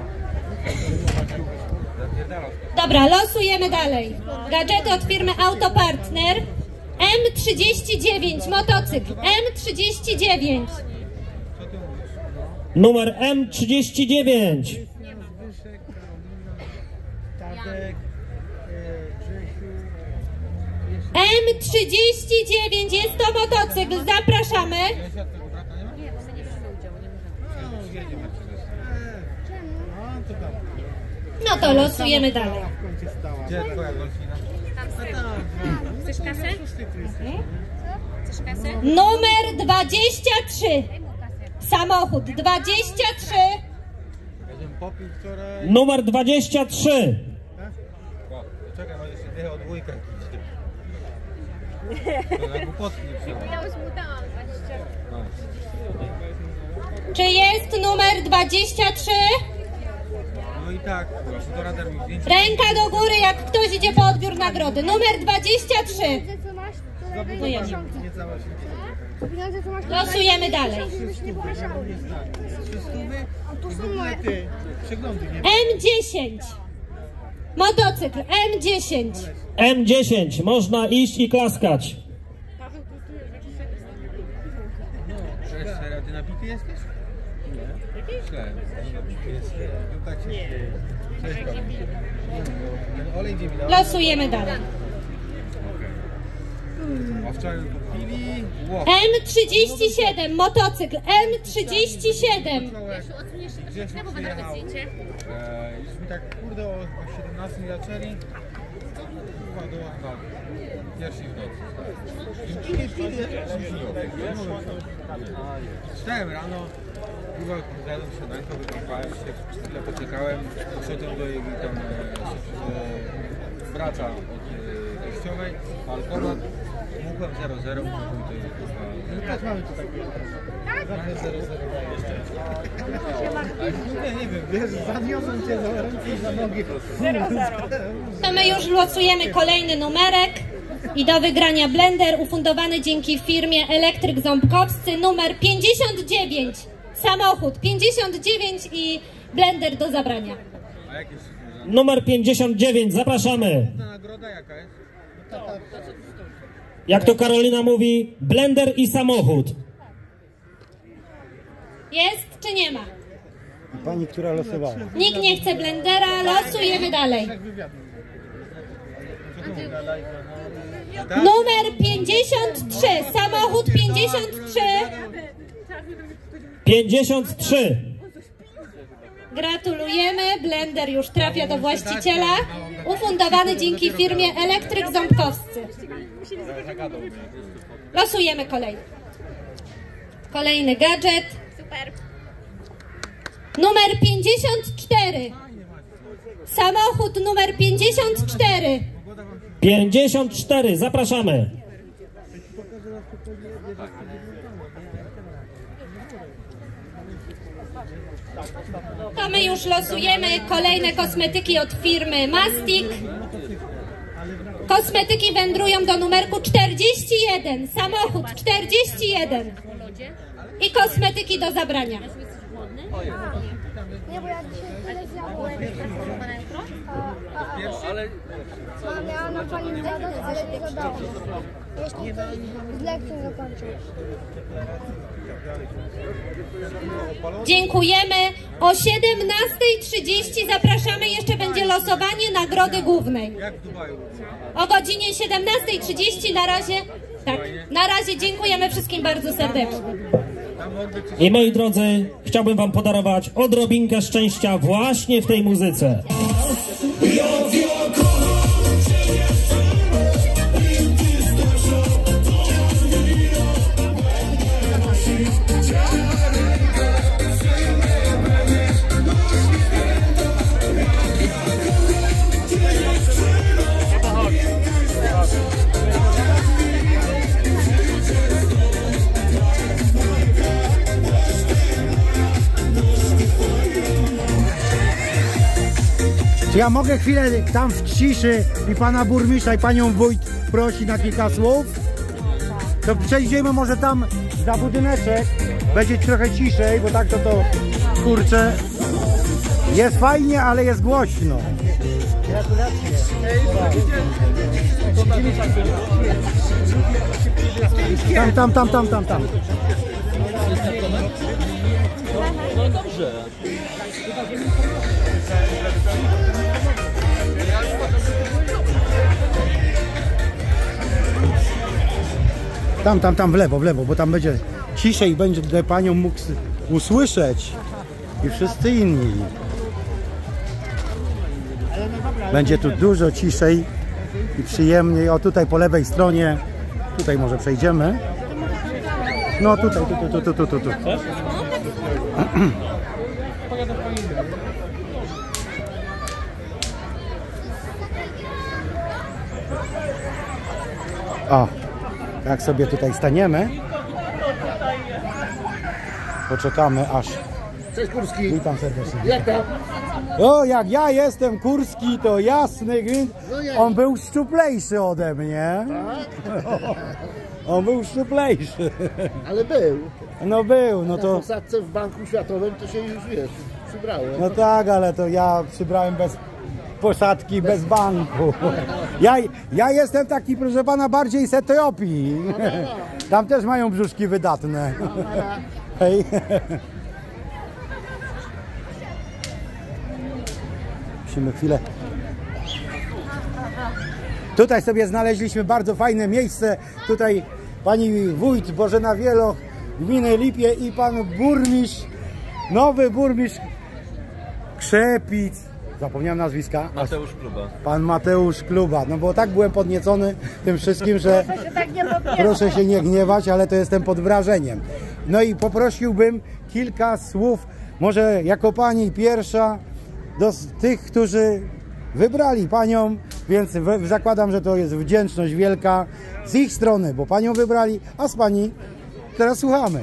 Speaker 5: Dobra, losujemy dalej. Gadżety od firmy Autopartner M trzydzieści dziewięć, motocykl M trzydzieści dziewięć.
Speaker 3: Numer M trzydzieści dziewięć.
Speaker 5: M trzydzieści dziewięć, jest to motocykl, zapraszamy. No to losujemy dalej.
Speaker 8: Gdzie twoja golfina?
Speaker 6: Chcesz kasę? Chcesz kasę?
Speaker 5: Numer dwadzieścia trzy. Samochód dwadzieścia trzy.
Speaker 8: Popił wczoraj.
Speaker 3: Numer dwadzieścia trzy.
Speaker 8: Czekaj, może jeszcze dwie od dwójka. To na głupotki nie przyjechał.
Speaker 6: Ja już mu dałam dwadzieścia.
Speaker 5: Czy jest numer dwadzieścia trzy?
Speaker 8: No i tak, to radar mi zdjęcie.
Speaker 5: Ręka do góry, jak ktoś idzie po odbiór nagrody. Numer dwadzieścia trzy.
Speaker 6: Co masz?
Speaker 5: No ja nie.
Speaker 8: Nie cała się.
Speaker 5: Losujemy dalej.
Speaker 8: To są moje przeglądy, nie?
Speaker 5: M dziesięć. Motocykl M dziesięć.
Speaker 3: M dziesięć, można iść i klaskać.
Speaker 8: Cześć, Sera, ty napity jesteś? Nie. Cześć, no tak się śmieje. Cześć, ten olej gdzie mi dał?
Speaker 5: Losujemy dalej.
Speaker 8: A wczoraj kupili łok.
Speaker 5: M trzydzieści siedem. Motocykl M trzydzieści siedem.
Speaker 8: Gdzieś mi przyjechał. E, już mi tak kurde o, o siedemnastej zaczęli. Chyba do no, pierwszej w nocy. I nie pili, wstałem rano, chyba zjadłem śniadanko, wykąpałem się, chwilę poczekałem, poszedłem do jej tam e, bracia od e, teściowej, alkomat, mógłbym zero zero, mógłbym to jest no tak mamy tu takie. Mamy zero zero. Nie, nie wiem, wiesz, zaniosłem cię za ręce i za nogi. zero zero.
Speaker 5: To my już losujemy kolejny numerek i do wygrania blender ufundowany dzięki firmie Elektryk Ząbkowscy numer pięćdziesiąt dziewięć. Samochód pięćdziesiąt dziewięć i blender do zabrania.
Speaker 8: A jak jest?
Speaker 3: Numer pięćdziesiąt dziewięć, zapraszamy.
Speaker 8: Ta nagroda jaka jest?
Speaker 3: Jak to Karolina mówi, blender i samochód.
Speaker 5: Jest czy nie ma?
Speaker 1: Pani, która losowała.
Speaker 5: Nikt nie chce blendera, losujemy dalej. Numer pięćdziesiąt trzy, samochód pięćdziesiąt trzy.
Speaker 3: pięćdziesiąt trzy.
Speaker 5: Gratulujemy, blender już trafia do właściciela, ufundowany dzięki firmie Elektryk Ząbkowscy. Losujemy kolejny. Kolejny gadżet. Super. Numer pięćdziesiąt cztery. Samochód numer pięćdziesiąt cztery.
Speaker 3: pięćdziesiąt cztery, zapraszamy.
Speaker 5: To my już losujemy kolejne kosmetyki od firmy Mastic. Kosmetyki wędrują do numerku czterdzieści jeden. Samochód czterdzieści jeden. I kosmetyki do zabrania.
Speaker 6: Nie, bo ja dzisiaj tyle zjadłem.
Speaker 7: Ale
Speaker 6: A miałam na pani zjadać, ale nie zadało. Jeśli z lekcją zakończył.
Speaker 5: Dziękujemy. O siedemnastej trzydzieści zapraszamy. Jeszcze będzie losowanie nagrody głównej. O godzinie siedemnastej trzydzieści na razie. Tak, na razie dziękujemy wszystkim bardzo serdecznie.
Speaker 3: I moi drodzy, chciałbym wam podarować odrobinkę szczęścia właśnie w tej muzyce.
Speaker 1: Czy ja mogę chwilę tam w ciszy i pana burmistrza i panią wójt prosi na kilka słów? To przejdziemy może tam za budyneczek, będzie trochę ciszej, bo tak to to kurczę. Jest fajnie, ale jest głośno. Gratulacje. Tam, tam, tam, tam, tam, tam.
Speaker 7: no dobrze.
Speaker 1: Tam, tam, tam w lewo, w lewo, bo tam będzie ciszej, będzie panią mógł usłyszeć i wszyscy inni. Będzie tu dużo ciszej i przyjemniej. O, tutaj po lewej stronie, tutaj może przejdziemy. No tutaj, tu, tu, tu, tu, tu, tu. O, tak sobie tutaj staniemy. Poczekamy aż.
Speaker 8: Cześć Kurski.
Speaker 1: Witam serdecznie.
Speaker 8: Jak tam?
Speaker 1: O, jak ja jestem Kurski, to jasny gwint. On był szczuplejszy ode mnie. On był szczuplejszy.
Speaker 9: Ale był.
Speaker 1: No był, no
Speaker 9: Na
Speaker 1: to...
Speaker 9: posadce w Banku Światowym to się już, wiesz, przybrałem.
Speaker 1: No tak, ale to ja przybrałem bez posadki, bez banku. Ja, ja jestem taki, proszę pana, bardziej z Etiopii. Tam też mają brzuszki wydatne. Hej. Musimy chwilę. Tutaj sobie znaleźliśmy bardzo fajne miejsce. Tutaj pani wójt Bożena Wieloch, gminy Lipie i pan burmistrz, nowy burmistrz Krzepic. Zapomniałem nazwiska.
Speaker 7: Mateusz Kluba.
Speaker 1: Pan Mateusz Kluba. No bo tak byłem podniecony tym wszystkim, że proszę się nie gniewać, ale to jestem pod wrażeniem. No i poprosiłbym kilka słów, może jako pani pierwsza, do tych, którzy wybrali panią, więc zakładam, że to jest wdzięczność wielka z ich strony, bo panią wybrali, a z pani teraz słuchamy.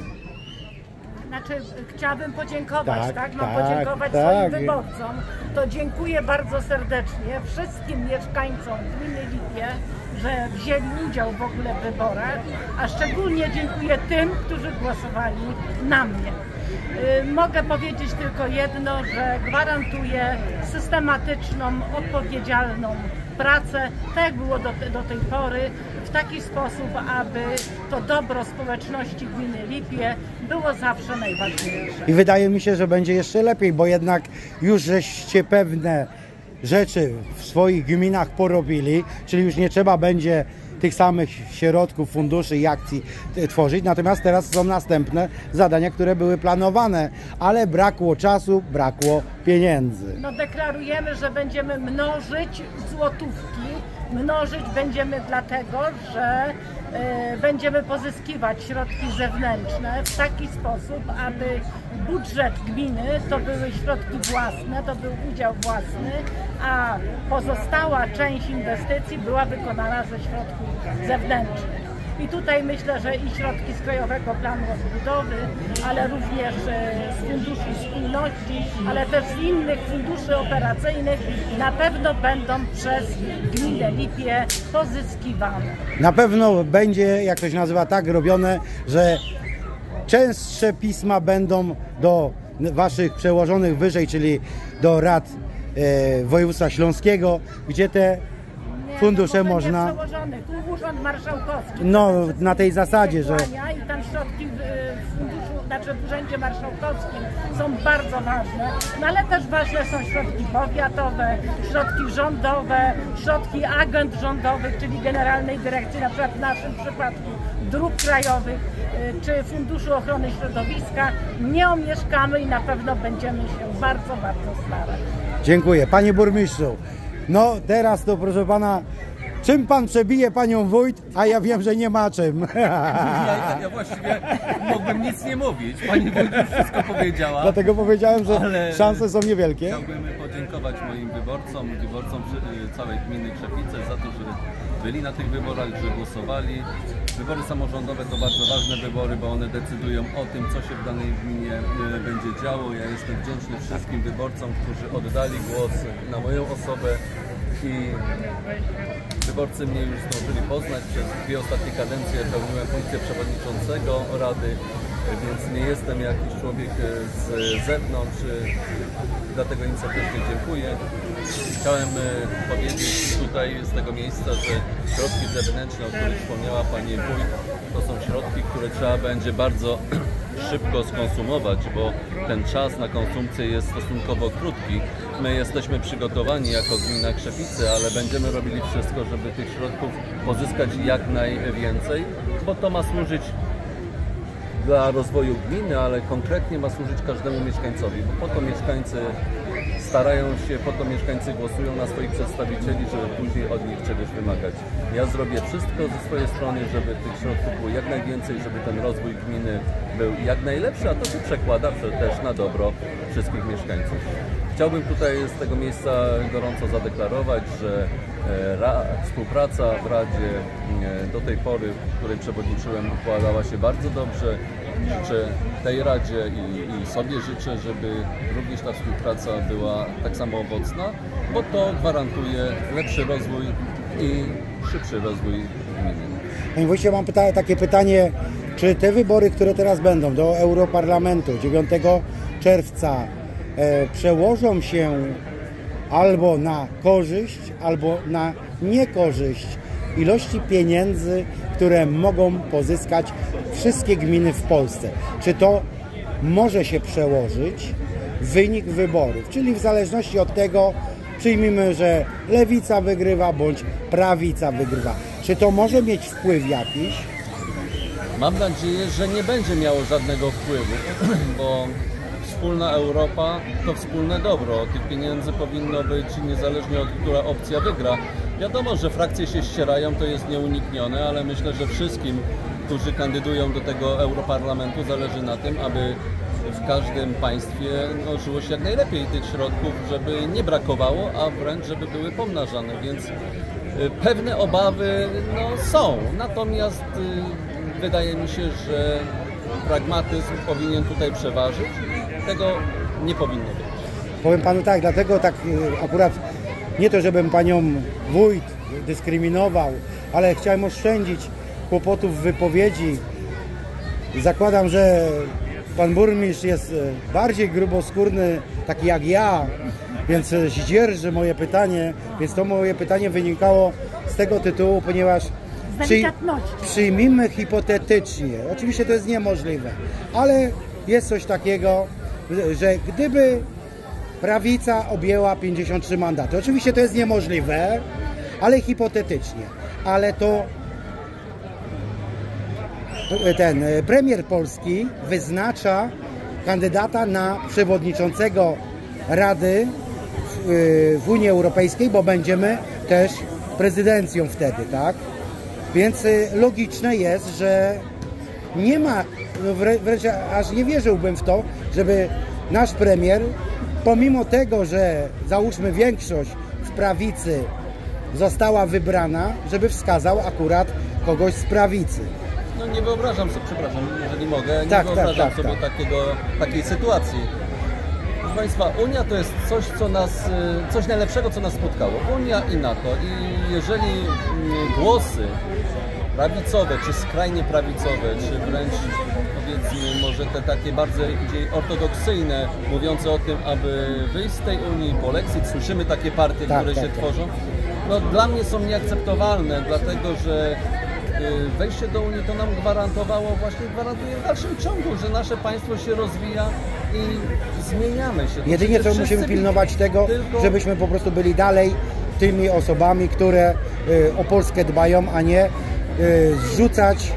Speaker 10: Znaczy, chciałabym podziękować, tak? tak? Mam
Speaker 1: tak,
Speaker 10: podziękować
Speaker 1: tak.
Speaker 10: swoim wyborcom. To dziękuję bardzo serdecznie wszystkim mieszkańcom gminy Lipie, że wzięli udział w ogóle w wyborach, a szczególnie dziękuję tym, którzy głosowali na mnie. Yy, mogę powiedzieć tylko jedno, że gwarantuję systematyczną, odpowiedzialną pracę, tak jak było do, do tej pory, w taki sposób, aby to dobro społeczności gminy Lipie było zawsze najważniejsze.
Speaker 1: I wydaje mi się, że będzie jeszcze lepiej, bo jednak już żeście pewne rzeczy w swoich gminach porobili, czyli już nie trzeba będzie tych samych środków, funduszy i akcji tworzyć, natomiast teraz są następne zadania, które były planowane, ale brakło czasu, brakło pieniędzy.
Speaker 10: No deklarujemy, że będziemy mnożyć złotówki, mnożyć będziemy dlatego, że y, będziemy pozyskiwać środki zewnętrzne w taki sposób, aby budżet gminy to były środki własne, to był udział własny, a pozostała część inwestycji była wykonana ze środków zewnętrznych. I tutaj myślę, że i środki z Krajowego Planu Odbudowy, ale również z Funduszu Spójności, ale też z innych funduszy operacyjnych na pewno będą przez gminę Lipie pozyskiwane.
Speaker 1: Na pewno będzie, jak to się nazywa, tak robione, że częstsze pisma będą do waszych przełożonych wyżej, czyli do rad e, województwa śląskiego, gdzie te fundusze
Speaker 10: nie,
Speaker 1: można...
Speaker 10: Tu Urząd Marszałkowski.
Speaker 1: No, na tej zasadzie, że...
Speaker 10: I tam środki w funduszu, znaczy w Urzędzie Marszałkowskim są bardzo ważne, no ale też ważne są środki powiatowe, środki rządowe, środki agent rządowych, czyli Generalnej Dyrekcji, na przykład w naszym przypadku Dróg Krajowych, czy Funduszu Ochrony Środowiska. Nie omieszkamy i na pewno będziemy się bardzo, bardzo starać.
Speaker 1: Dziękuję. Panie burmistrzu, no teraz to proszę pana, czym pan przebije panią wójt, a ja wiem, że nie ma czym.
Speaker 7: Ja, ja właściwie mógłbym nic nie mówić. Pani wójt już wszystko powiedziała.
Speaker 1: Dlatego powiedziałem, że
Speaker 7: ale
Speaker 1: szanse są niewielkie.
Speaker 7: Chciałbym podziękować moim wyborcom, wyborcom całej gminy Krzepice za to, że byli na tych wyborach, że głosowali. Wybory samorządowe to bardzo ważne wybory, bo one decydują o tym, co się w danej gminie będzie działo. Ja jestem wdzięczny wszystkim wyborcom, którzy oddali głos na moją osobę i wyborcy mnie już zdążyli poznać. Przez dwie ostatnie kadencje pełniłem funkcję przewodniczącego Rady, więc nie jestem jakiś człowiek z zewnątrz, dlatego im serdecznie dziękuję. Chciałem powiedzieć tutaj z tego miejsca, że środki zewnętrzne, o których wspomniała Pani wójt, to są środki, które trzeba będzie bardzo szybko skonsumować, bo ten czas na konsumpcję jest stosunkowo krótki. My jesteśmy przygotowani jako gmina Krzepice, ale będziemy robili wszystko, żeby tych środków pozyskać jak najwięcej, bo to ma służyć dla rozwoju gminy, ale konkretnie ma służyć każdemu mieszkańcowi, bo po to mieszkańcy starają się, po to mieszkańcy głosują na swoich przedstawicieli, żeby później od nich czegoś wymagać. Ja zrobię wszystko ze swojej strony, żeby tych środków było jak najwięcej, żeby ten rozwój gminy był jak najlepszy, a to się przekłada też na dobro wszystkich mieszkańców. Chciałbym tutaj z tego miejsca gorąco zadeklarować, że współpraca w Radzie do tej pory, której przewodniczyłem, układała się bardzo dobrze. Życzę tej Radzie i, i sobie życzę, żeby również ta współpraca była tak samo owocna, bo to gwarantuje lepszy rozwój i szybszy rozwój gminy.
Speaker 1: Panie wójcie, mam pyta takie pytanie, czy te wybory, które teraz będą do Europarlamentu dziewiątego czerwca e, przełożą się albo na korzyść, albo na niekorzyść ilości pieniędzy, które mogą pozyskać wszystkie gminy w Polsce? Czy to może się przełożyć w wynik wyborów? Czyli w zależności od tego, przyjmijmy, że lewica wygrywa bądź prawica wygrywa. Czy to może mieć wpływ jakiś?
Speaker 7: Mam nadzieję, że nie będzie miało żadnego wpływu, bo wspólna Europa to wspólne dobro. Tych pieniędzy powinno być niezależnie od która opcja wygra. Wiadomo, że frakcje się ścierają, to jest nieuniknione, ale myślę, że wszystkim, którzy kandydują do tego Europarlamentu, zależy na tym, aby w każdym państwie no, żyło się jak najlepiej tych środków, żeby nie brakowało, a wręcz żeby były pomnażane, więc y, pewne obawy no, są. Natomiast y, wydaje mi się, że pragmatyzm powinien tutaj przeważyć. Tego nie powinno być.
Speaker 1: Powiem panu tak, dlatego tak akurat nie to, żebym panią wójt dyskryminował, ale chciałem oszczędzić kłopotów w wypowiedzi. Zakładam, że pan burmistrz jest bardziej gruboskórny, taki jak ja, więc zdzierży moje pytanie, więc to moje pytanie wynikało z tego tytułu, ponieważ przy, przyjmijmy hipotetycznie, oczywiście to jest niemożliwe, ale jest coś takiego, że gdyby prawica objęła pięćdziesiąt trzy mandaty, oczywiście to jest niemożliwe, ale hipotetycznie, ale to ten premier Polski wyznacza kandydata na przewodniczącego Rady w Unii Europejskiej, bo będziemy też prezydencją wtedy, tak? Więc logiczne jest, że nie ma, wręcz aż nie wierzyłbym w to, żeby nasz premier, pomimo tego, że załóżmy większość w prawicy została wybrana, żeby wskazał akurat kogoś z prawicy.
Speaker 7: No nie wyobrażam sobie, przepraszam, jeżeli mogę, nie
Speaker 1: tak,
Speaker 7: wyobrażam
Speaker 1: tak, tak,
Speaker 7: sobie
Speaker 1: tak.
Speaker 7: Takiego, takiej sytuacji. Proszę Państwa, Unia to jest coś, co nas, coś najlepszego, co nas spotkało. Unia i NATO. I jeżeli głosy prawicowe, czy skrajnie prawicowe, czy wręcz powiedzmy może te takie bardziej ortodoksyjne, mówiące o tym, aby wyjść z tej Unii, polexit, słyszymy takie partie,
Speaker 1: tak,
Speaker 7: które
Speaker 1: tak,
Speaker 7: się
Speaker 1: tak.
Speaker 7: tworzą, no dla mnie są nieakceptowalne, dlatego że wejście do Unii to nam gwarantowało, właśnie gwarantuje w dalszym ciągu, że nasze państwo się rozwija i zmieniamy się. To
Speaker 1: jedynie co musimy pilnować tego, tylko... żebyśmy po prostu byli dalej tymi osobami, które y, o Polskę dbają, a nie y, zrzucać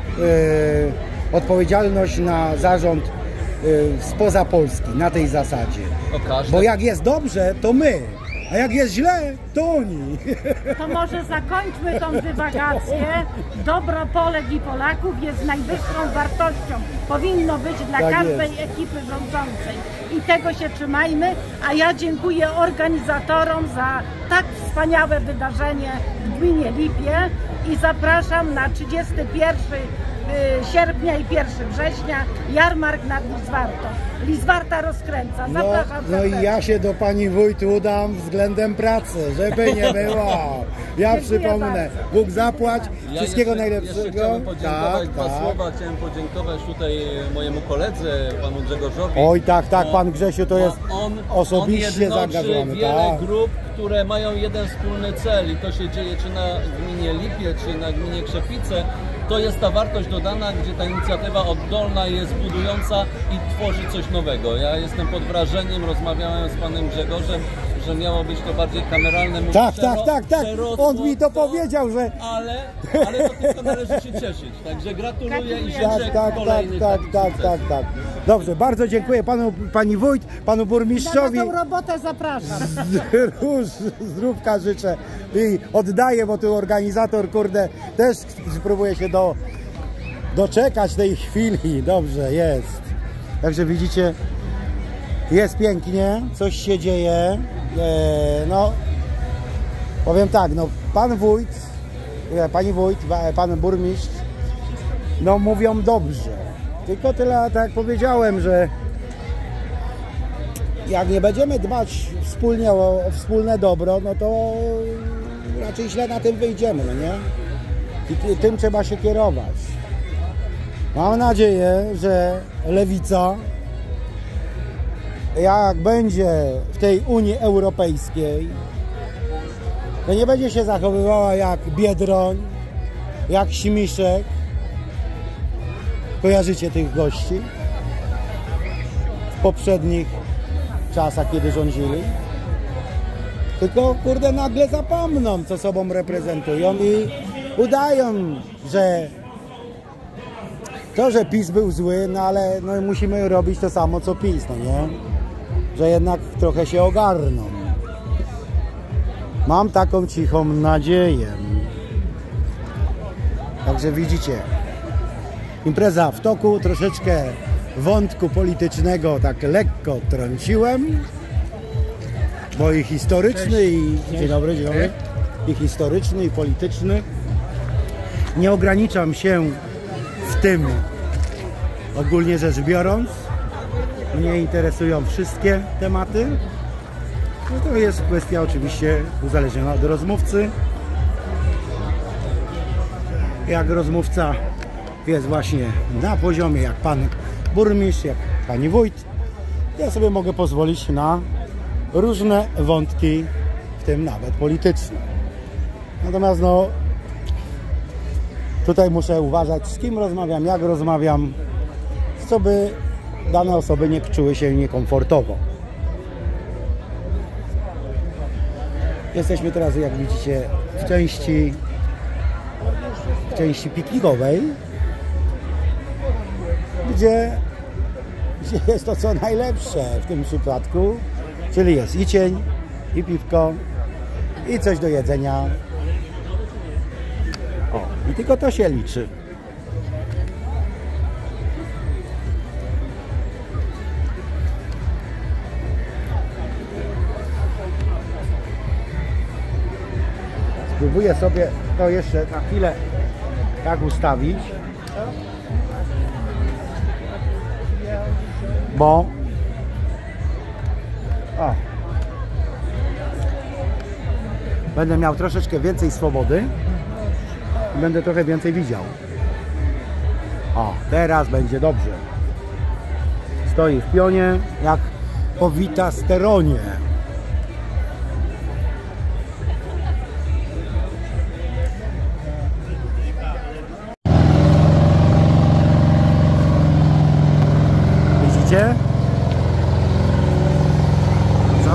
Speaker 1: y, odpowiedzialność na zarząd y, spoza Polski, na tej zasadzie.
Speaker 7: Każde...
Speaker 1: Bo jak jest dobrze, to my. A jak jest źle, to oni.
Speaker 10: To może zakończmy tą dywagację. Dobro Polek i Polaków jest najwyższą wartością. Powinno być dla
Speaker 1: tak
Speaker 10: każdej
Speaker 1: jest.
Speaker 10: ekipy rządzącej. I tego się trzymajmy. A ja dziękuję organizatorom za tak wspaniałe wydarzenie w gminie Lipie i zapraszam na trzydziestego pierwszego sierpnia i pierwszego września jarmark nad Lizwartą. Lizwarta rozkręca.
Speaker 1: No,
Speaker 10: Zapraszam.
Speaker 1: no i ja się do pani wójt udam względem pracy, żeby nie było. Ja
Speaker 10: Dziękuję
Speaker 1: przypomnę,
Speaker 10: bardzo.
Speaker 1: Bóg zapłać,
Speaker 7: Ja
Speaker 1: wszystkiego
Speaker 7: jeszcze,
Speaker 1: najlepszego.
Speaker 7: Jeszcze chciałem podziękować
Speaker 1: tak,
Speaker 7: dwa
Speaker 1: tak.
Speaker 7: słowa, chciałem podziękować tutaj mojemu koledze, panu Grzegorzowi.
Speaker 1: Oj tak, tak,
Speaker 7: bo,
Speaker 1: pan Grzesiu to jest
Speaker 7: on,
Speaker 1: osobiście
Speaker 7: on
Speaker 1: zaangażowany.
Speaker 7: wiele
Speaker 1: Tak.
Speaker 7: grup, które mają jeden wspólny cel i to się dzieje czy na gminie Lipie, czy na gminie Krzepice. To jest ta wartość dodana, gdzie ta inicjatywa oddolna jest budująca i tworzy coś nowego. Ja jestem pod wrażeniem, rozmawiałem z panem Grzegorzem, że miało być to bardziej kameralne. Mówi,
Speaker 1: Tak,
Speaker 7: przero,
Speaker 1: tak, tak, tak. On mi to powiedział, że...
Speaker 7: Ale, ale to tylko należy się cieszyć. Także gratuluję i życzę
Speaker 1: Tak, tak,
Speaker 7: kolejnych
Speaker 1: tak, tak, tak, tak, tak. Dobrze, bardzo dziękuję panu, pani wójt, panu burmistrzowi.
Speaker 10: Na tą robotę zapraszam.
Speaker 1: Róż, zdrówka życzę i oddaję, bo tu organizator, kurde, też próbuje się do, doczekać tej chwili. Dobrze, jest. Także widzicie, jest pięknie, coś się dzieje. E, no, powiem tak, no, pan wójt, pani wójt, pan burmistrz, no mówią dobrze. Tylko tyle, tak jak powiedziałem, że jak nie będziemy dbać wspólnie o, o wspólne dobro, no to raczej źle na tym wyjdziemy, no nie? I tym trzeba się kierować. Mam nadzieję, że lewica, jak będzie w tej Unii Europejskiej, to nie będzie się zachowywała jak Biedroń, jak Śmiszek. Kojarzycie tych gości? W poprzednich czasach, kiedy rządzili. Tylko, kurde, nagle zapomną, co sobą reprezentują i udają, że to, że PiS był zły, no ale no, musimy robić to samo, co PiS, no nie? Że jednak trochę się ogarną. Mam taką cichą nadzieję. Także widzicie, impreza w toku, troszeczkę wątku politycznego tak lekko trąciłem, bo i historyczny i... Dzień dobry, dzień dobry. I historyczny, i polityczny. Nie ograniczam się w tym, ogólnie rzecz biorąc. Mnie interesują wszystkie tematy. No to jest kwestia oczywiście uzależniona od rozmówcy. Jak rozmówca jest właśnie na poziomie jak pan burmistrz, jak pani wójt, ja sobie mogę pozwolić na różne wątki, w tym nawet polityczne. Natomiast no tutaj muszę uważać, z kim rozmawiam, jak rozmawiam, co by dane osoby nie czuły się niekomfortowo. Jesteśmy teraz, jak widzicie, w części w części piknikowej, gdzie, gdzie jest to co najlepsze w tym przypadku, czyli jest i cień, i piwko, i coś do jedzenia. O, i tylko to się liczy. Spróbuję sobie to jeszcze na chwilę tak ustawić, bo o, będę miał troszeczkę więcej swobody i będę trochę więcej widział. O, teraz będzie dobrze. Stoi w pionie jak powita steronie. Widzicie? Co?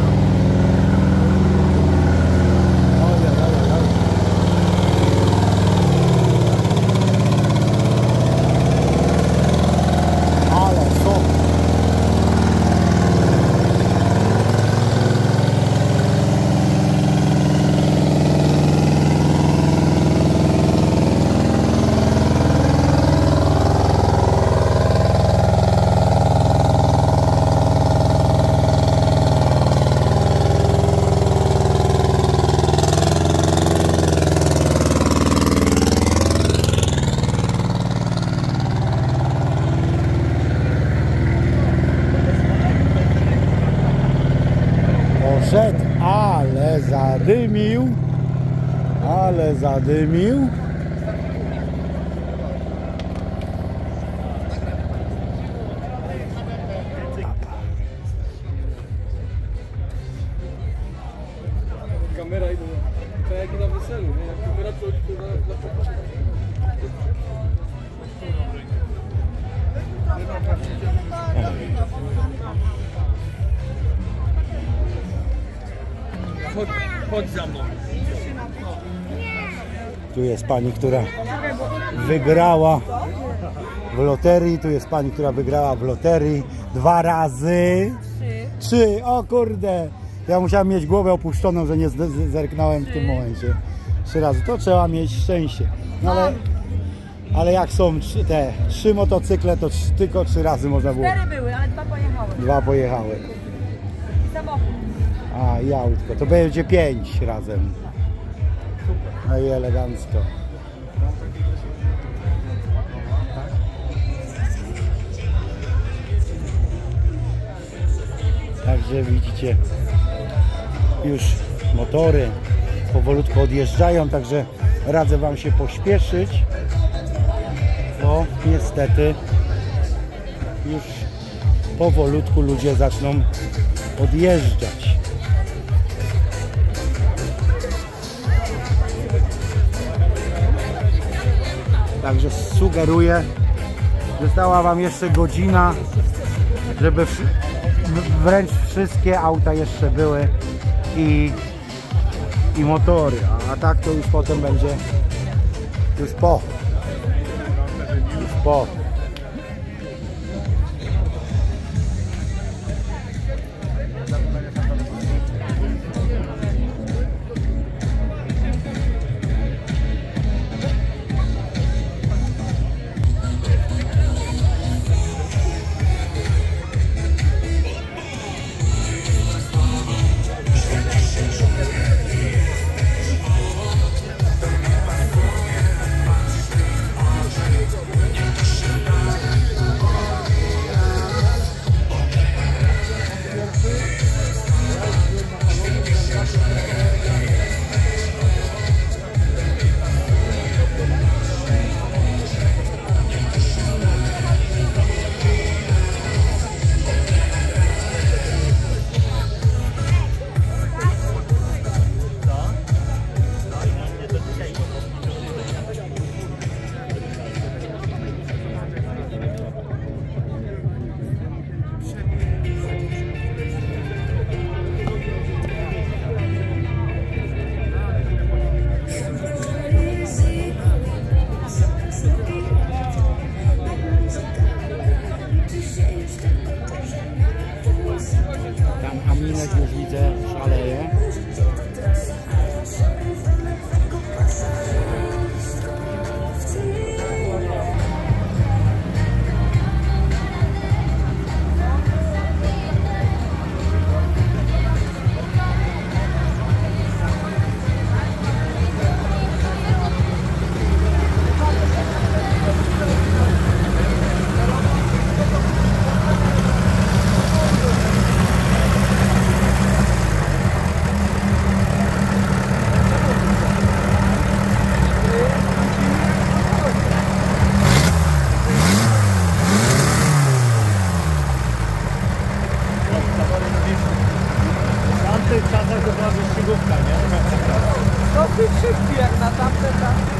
Speaker 1: Ale co? Poszedł, ale zadymił, ale zadymił.
Speaker 8: Kamera idą, to jak na weselu, nie? Jak kamera przechodzi to na, na przechodzenie. Chodź, chodź za mną.
Speaker 1: Tu jest pani, która wygrała w loterii. Tu jest pani, która wygrała w loterii dwa razy. Trzy. Trzy. O kurde. Ja musiałem mieć głowę opuszczoną, że nie zerknąłem w tym momencie. Trzy razy. To trzeba mieć szczęście. No ale, ale jak są trzy, te trzy motocykle, to trzy, tylko trzy razy można było.
Speaker 10: Cztery były, ale dwa pojechały.
Speaker 1: Dwa pojechały.
Speaker 10: I samochód.
Speaker 1: A i autko. To będzie pięć razem. No i elegancko. Także widzicie, już motory powolutku odjeżdżają, także radzę Wam się pośpieszyć, bo niestety już powolutku ludzie zaczną odjeżdżać. Także sugeruję, została Wam jeszcze godzina, żeby wręcz wszystkie auta jeszcze były i, i motory, a, a tak to już potem będzie już po już po już widzę, szaleje. W tych czasach to była wyścigówka, nie?
Speaker 11: Dosyć szybki jak na tamte czasy.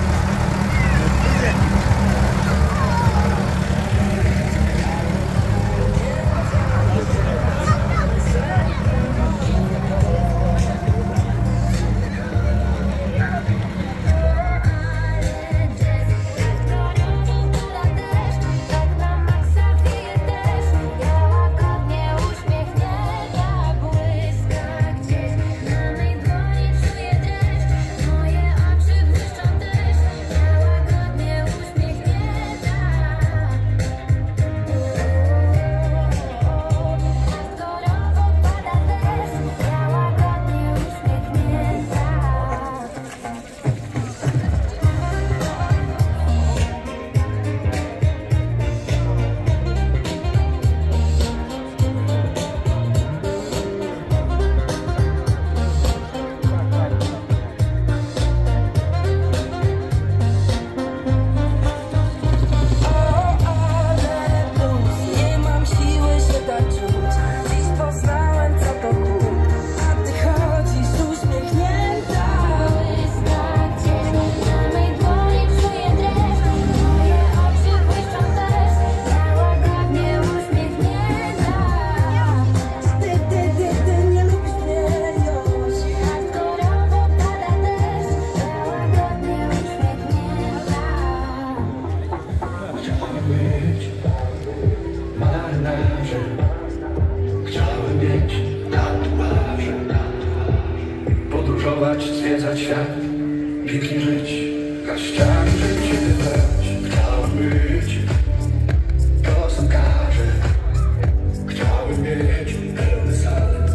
Speaker 2: Zwiedzać świat, pięknie żyć, gaściami życie wybrać. Chciałem być piosenkarzem, chciałem mieć pełny salę,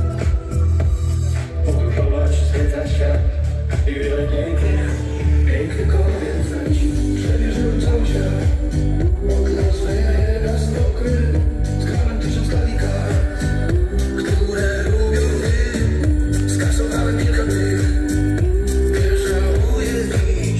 Speaker 2: podróżować, zwiedzać świat i wiele pięknych, pięknych kobiet znać. Przemierzyłem cały świat, od Las Vegas do Krymu, z gigantycznym składnikami, które lubią wy. Skasowałem kilka tych. Żałuję dni,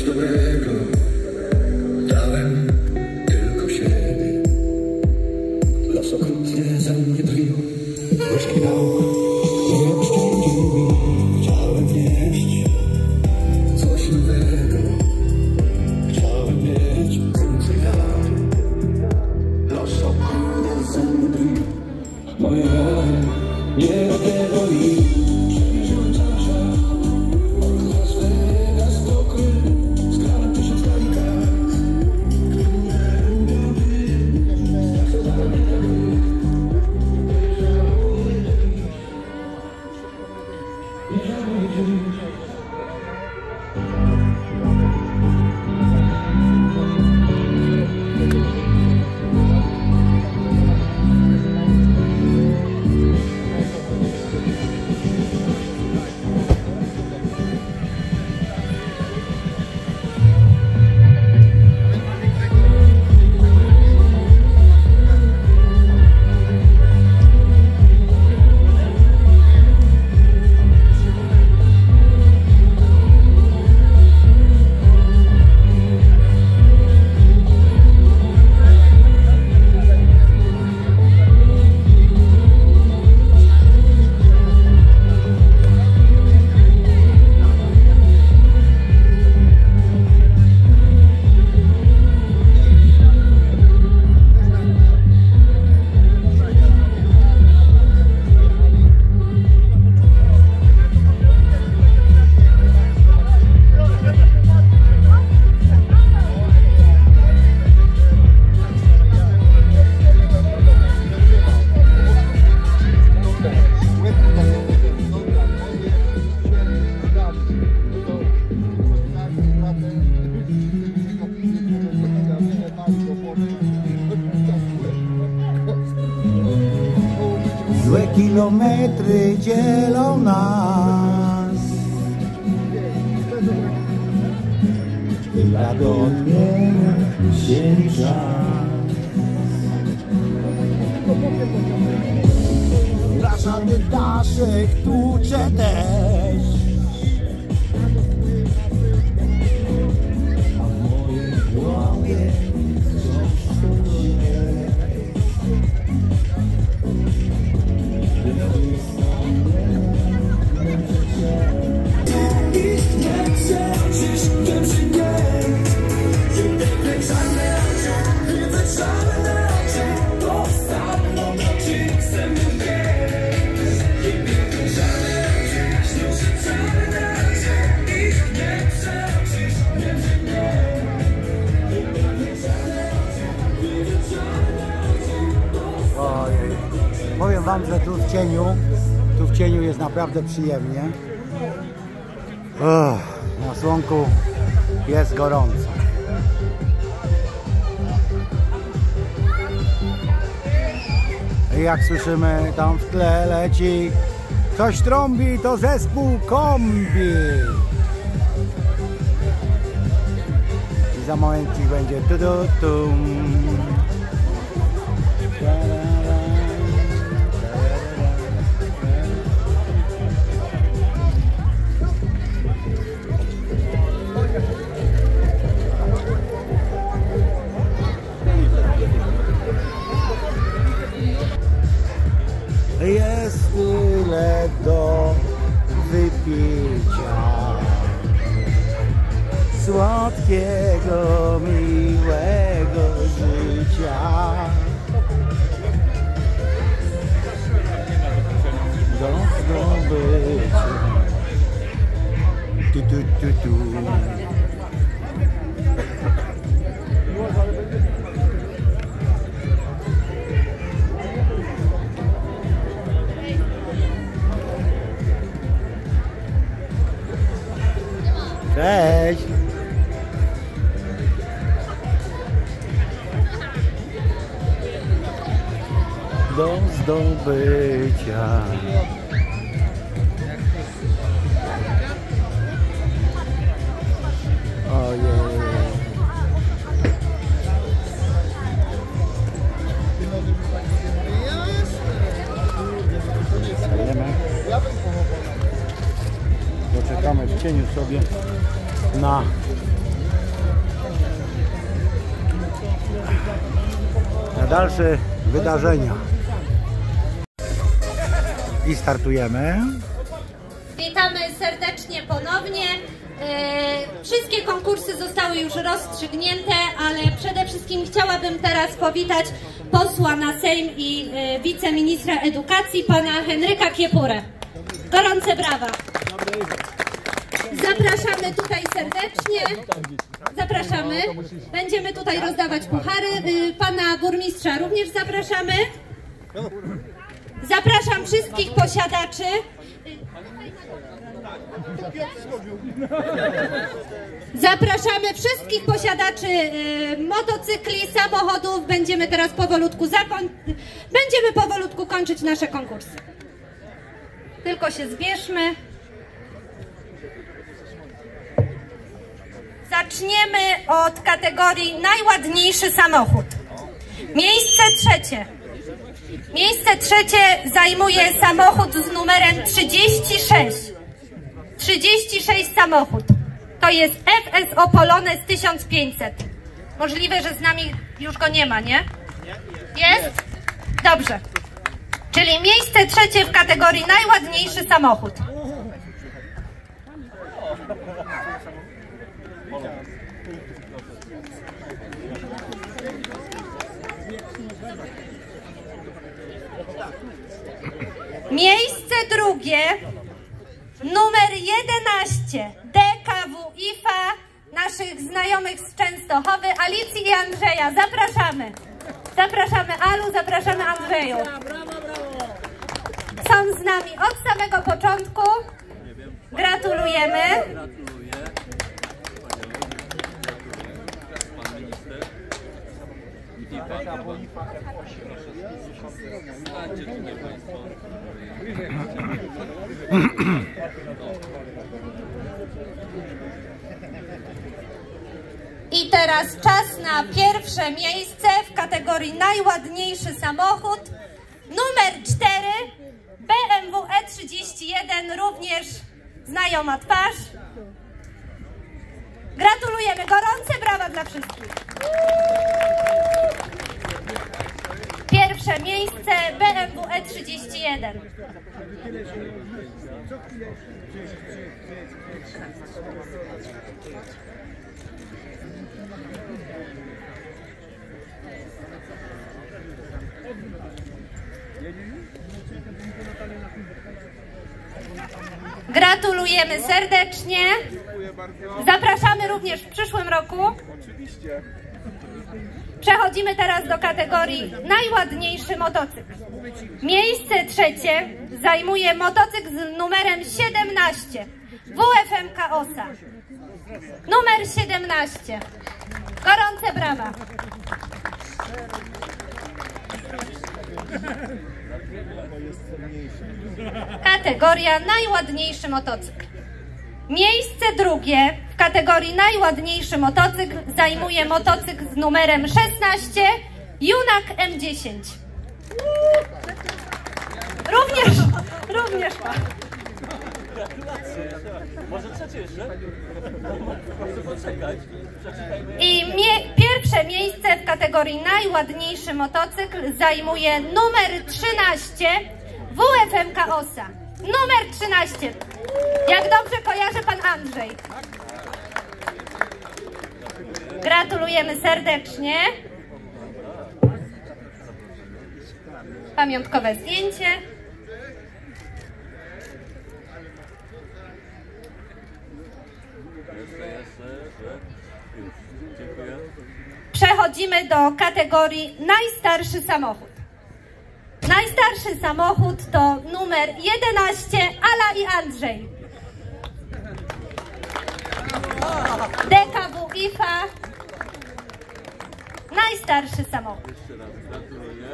Speaker 2: dobrego, dałem tylko siebie. Los okrutnie ze mnie brnił, łyżki dał, nie oszczędził mi. Chciałem wnieść coś nowego, chciałem mieć więcej lat. Los okrutnie ze mnie brnił, moje rany nie tego nic.
Speaker 1: Złe kilometry dzielą nas, lat odmienia się czas. Blaszany daszek tłucze deszcz, a w mojej głowie powiem wam, że tu w cieniu, tu w cieniu jest naprawdę przyjemnie. Uch, na słonku jest gorąco. I jak słyszymy, tam w tle leci, coś trąbi, to zespół kombi. I za momencik będzie tu tu tum. Jest tyle do wypicia, słodkiego, miłego życia. Do zdobycia. Tu, tu, tu, tu. Cześć! Do zdobycia. Ojej. Poczekamy w cieniu sobie na na dalsze wydarzenia. I startujemy.
Speaker 5: Witamy serdecznie ponownie. Wszystkie konkursy zostały już rozstrzygnięte, ale przede wszystkim chciałabym teraz powitać posła na Sejm i wiceministra edukacji, pana Henryka Kiepurę. Gorące brawa. Zapraszamy tutaj serdecznie. Zapraszamy. Będziemy tutaj rozdawać puchary. Pana burmistrza również zapraszamy. Zapraszam wszystkich posiadaczy. Zapraszamy wszystkich posiadaczy y, motocykli, samochodów. Będziemy teraz powolutku zakoń... Będziemy powolutku kończyć nasze konkursy. Tylko się zbierzmy. Zaczniemy od kategorii najładniejszy samochód. Miejsce trzecie. Miejsce trzecie zajmuje samochód z numerem trzydzieści sześć. trzydzieści sześć samochód. To jest F S O Polones tysiąc pięćset. Możliwe, że z nami już go nie ma, nie? Jest? Dobrze. Czyli miejsce trzecie w kategorii najładniejszy samochód. Miejsce drugie, numer jedenaście, D K W I F A, naszych znajomych z Częstochowy, Alicji i Andrzeja. Zapraszamy. Zapraszamy Alu, zapraszamy Andrzeju. Są z nami od samego początku. Gratulujemy. I teraz czas na pierwsze miejsce w kategorii najładniejszy samochód. Numer cztery, B M W E trzydzieści jeden, również znajoma twarz. Gratulujemy, gorące brawa dla wszystkich. Pierwsze miejsce B M W E trzydzieści jeden. Gratulujemy serdecznie. Zapraszamy również w przyszłym roku. Oczywiście. Przechodzimy teraz do kategorii najładniejszy motocykl. Miejsce trzecie zajmuje motocykl z numerem siedemnaście. W F M K OSA. Numer siedemnaście. Gorące brawa. Kategoria najładniejszy motocykl. Miejsce drugie w kategorii najładniejszy motocykl zajmuje motocykl z numerem szesnaście, Junak M dziesięć. Również, również ma.
Speaker 7: Może trzecie jeszcze? Proszę poczekać.
Speaker 5: I mie pierwsze miejsce w kategorii najładniejszy motocykl zajmuje numer trzynaście, W F M K OSA. Numer trzynaście. Jak dobrze kojarzy pan Andrzej. Gratulujemy serdecznie. Pamiątkowe zdjęcie. Przechodzimy do kategorii najstarszy samochód. Najstarszy samochód to numer jedenaście, Ala i Andrzej. D K W I F A. Najstarszy samochód.
Speaker 7: Jeszcze raz gratuluję.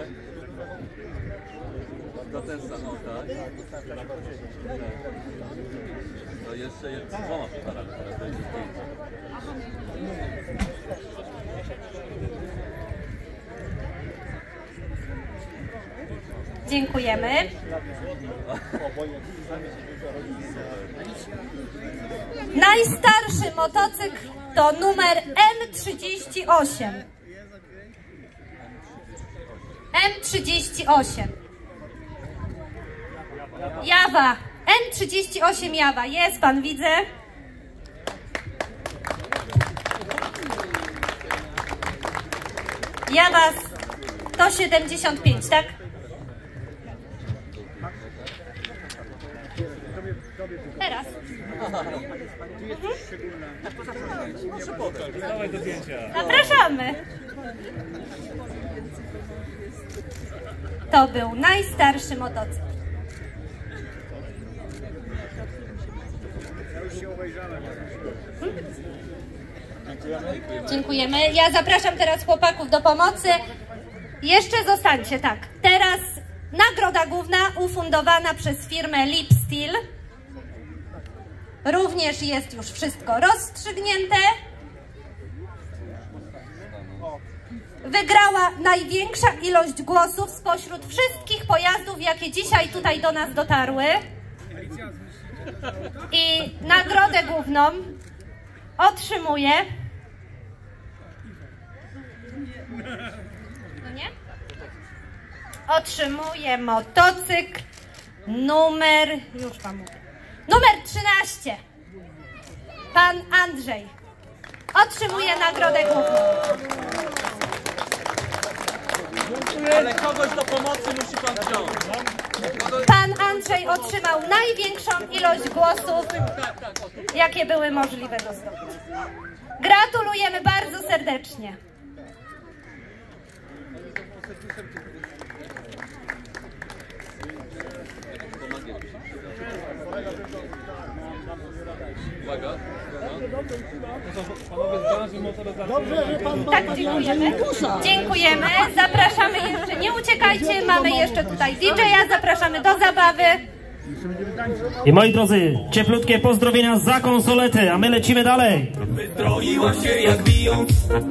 Speaker 7: To ten samochód, tak? To jeszcze jest dwoma pucharami, teraz będzie zdjęcie.
Speaker 5: Dziękujemy. Najstarszy motocykl to numer M trzydzieści osiem. M trzydzieści osiem. Jawa. M trzydzieści osiem Jawa. Jest pan, widzę. Jawa sto siedemdziesiąt pięć, tak? Teraz. Zapraszamy. To był najstarszy motocykl. Dziękujemy. Ja zapraszam teraz chłopaków do pomocy. Jeszcze zostańcie, tak. Teraz nagroda główna ufundowana przez firmę Lip Steel. Również jest już wszystko rozstrzygnięte. Wygrała największa ilość głosów spośród wszystkich pojazdów, jakie dzisiaj tutaj do nas dotarły. I nagrodę główną otrzymuje... No nie? Otrzymuje motocykl numer... Już wam mówię. Numer trzynaście. Pan Andrzej otrzymuje nagrodę główną.
Speaker 11: Ale kogoś do pomocy musi pan wziąć.
Speaker 5: Pan Andrzej otrzymał największą ilość głosów, jakie były możliwe do zdobycia. Gratulujemy bardzo serdecznie.
Speaker 9: Dobrze, że pan ma
Speaker 5: Tak, dziękujemy. Dziękujemy. Zapraszamy jeszcze, nie uciekajcie, mamy jeszcze tutaj D J a, zapraszamy do zabawy.
Speaker 3: I moi drodzy, cieplutkie pozdrowienia za konsoletę, a my lecimy dalej.
Speaker 2: Wystroiła się jak bijąc.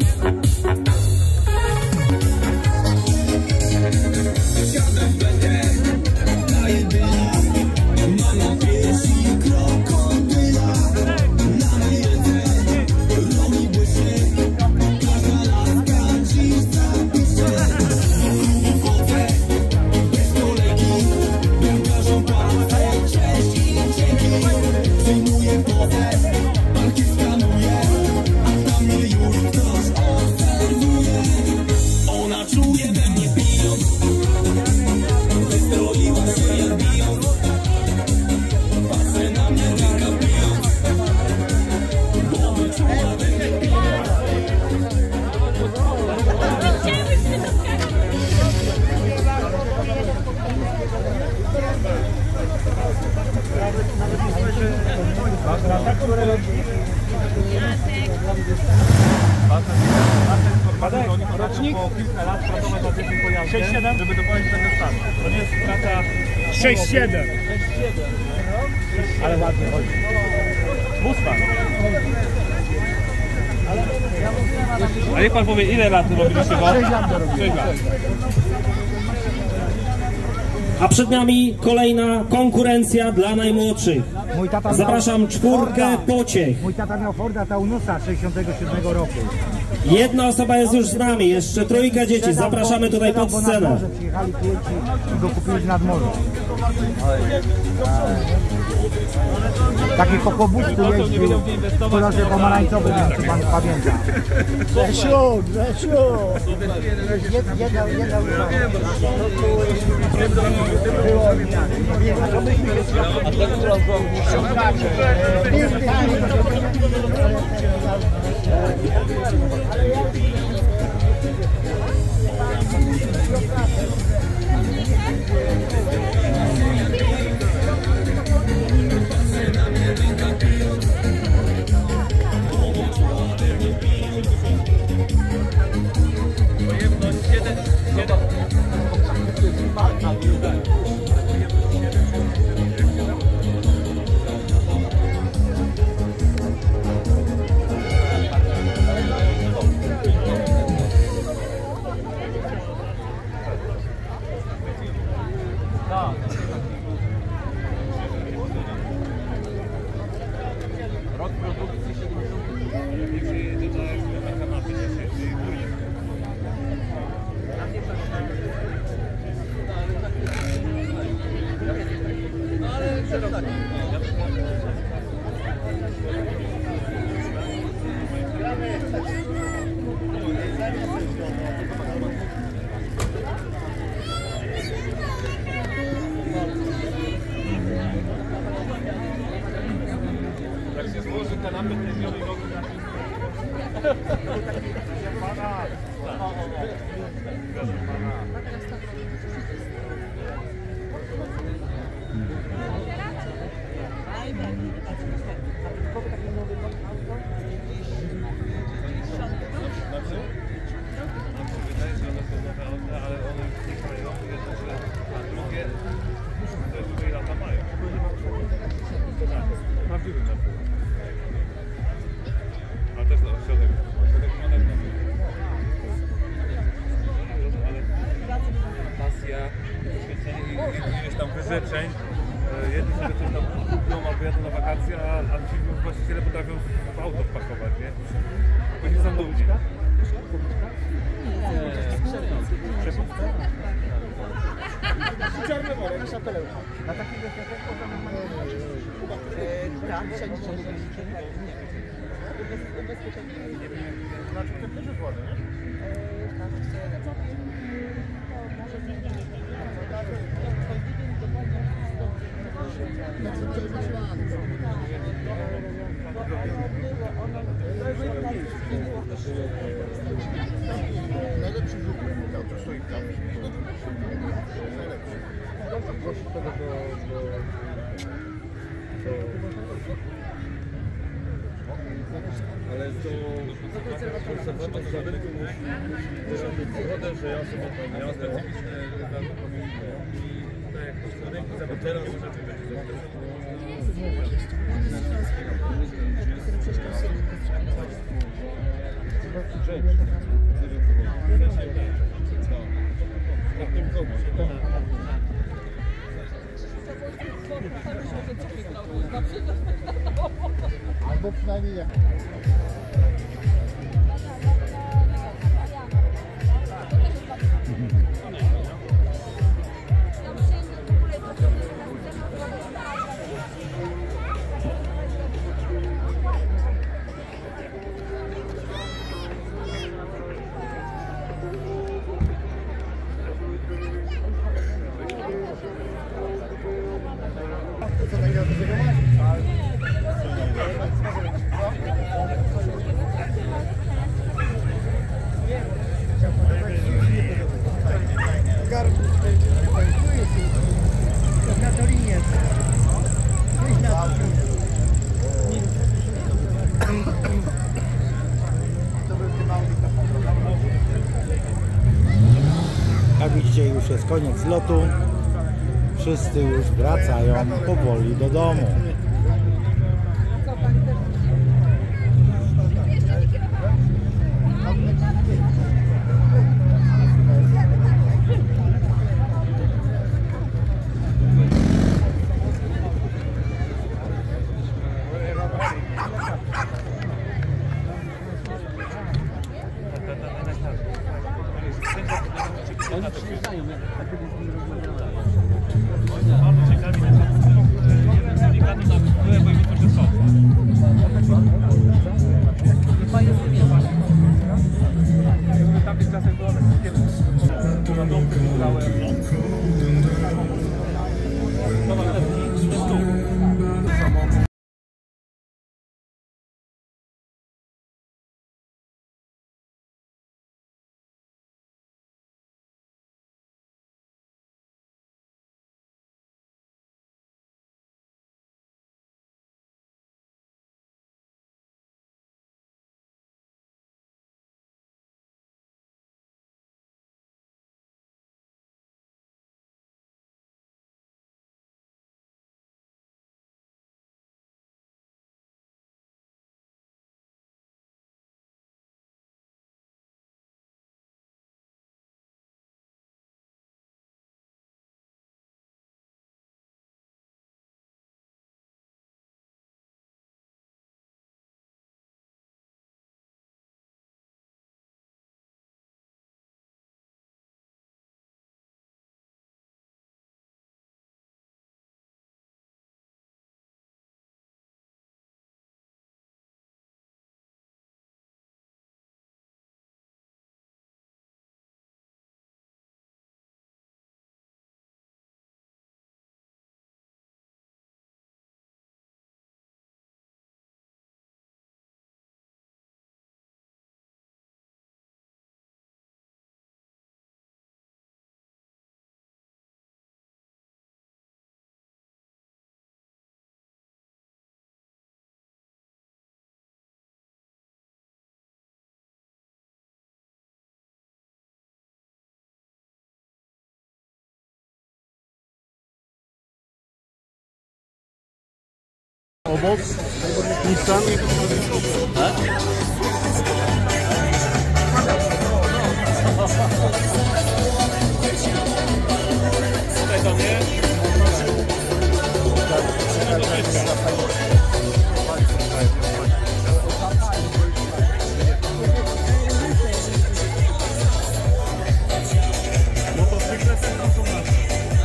Speaker 2: Siadam w betę, daję byla. Mama piesi krokodyla. Na jedzę, robi błyszek. Każda laska dziś zapisze. Wodę, bez kolegi. Bramkarzom palce, cześć i dzięki. Przyjmuję wodę, parkiet skanuje. A tam mnie już ktoś obserwuje. Ona czuje we mnie pijąc. Wystroiła się jak bijąc. Patrzę na mnie tylko pijąc. Bo wyczuła we mnie pijąc.
Speaker 4: Rocznik? sześć siedem? Żeby dopełnić ten stan. To nie jest praca... sześć siedem. Ale ładnie chodzi. Mustang. A niech pan powie, ile lat robiliście go? sześć lat.
Speaker 3: A przed nami kolejna konkurencja dla najmłodszych.
Speaker 1: Mój tata
Speaker 3: Zapraszam
Speaker 1: miał
Speaker 3: czwórkę
Speaker 1: Forda.
Speaker 3: pociech.
Speaker 1: Mój tata miał Forda Taunusa sześćdziesiątego siódmego roku.
Speaker 3: Jedna osoba jest już z nami, jeszcze trójka dzieci. Zapraszamy tutaj pod scenę.
Speaker 1: Przyjechali klienci i go kupili nad morze. Taki kokobus tu jeździł w kolorze pomarańczowym, jak pan pamięta. Grzesiu, Grzesiu! Jedna, jedna
Speaker 7: Wydaje się, że one są nowe auta, ale one znikają, jedno źle, a drugie też tutaj lata mają. Prawdziwy na to. A też no, środek, środek monet na ale pasja, poświęcenie i ileś tam wyrzeczeń. Jedni sobie coś tam kupią albo jadą na wakacje, a, a ci właściciele potrafią w auto wpakować, nie? Oni są dumni.
Speaker 9: Czarne wory, nasza perełka. Na takich wyświatlach tak, wszędzie są ubezpieczenia. Znaczy to też jest ładne, nie? Najlepszy żółk, to stoi tam. Najlepszy. Proszę tego do...
Speaker 7: Ale to konserwator zabytku musi zrobić zgodę, że ja sobie to miał specyficzne i tak jak to rynki zabytkowe może być
Speaker 9: Albo przynajmniej jak... Co takiego do tego masz? Na dolinie.
Speaker 1: Jak widzicie, już jest koniec lotu. Wszyscy już wracają powoli do domu.
Speaker 4: obok. Nissan.
Speaker 7: Tak?
Speaker 4: Tutaj do mnie. Motocyklety tam są nasze.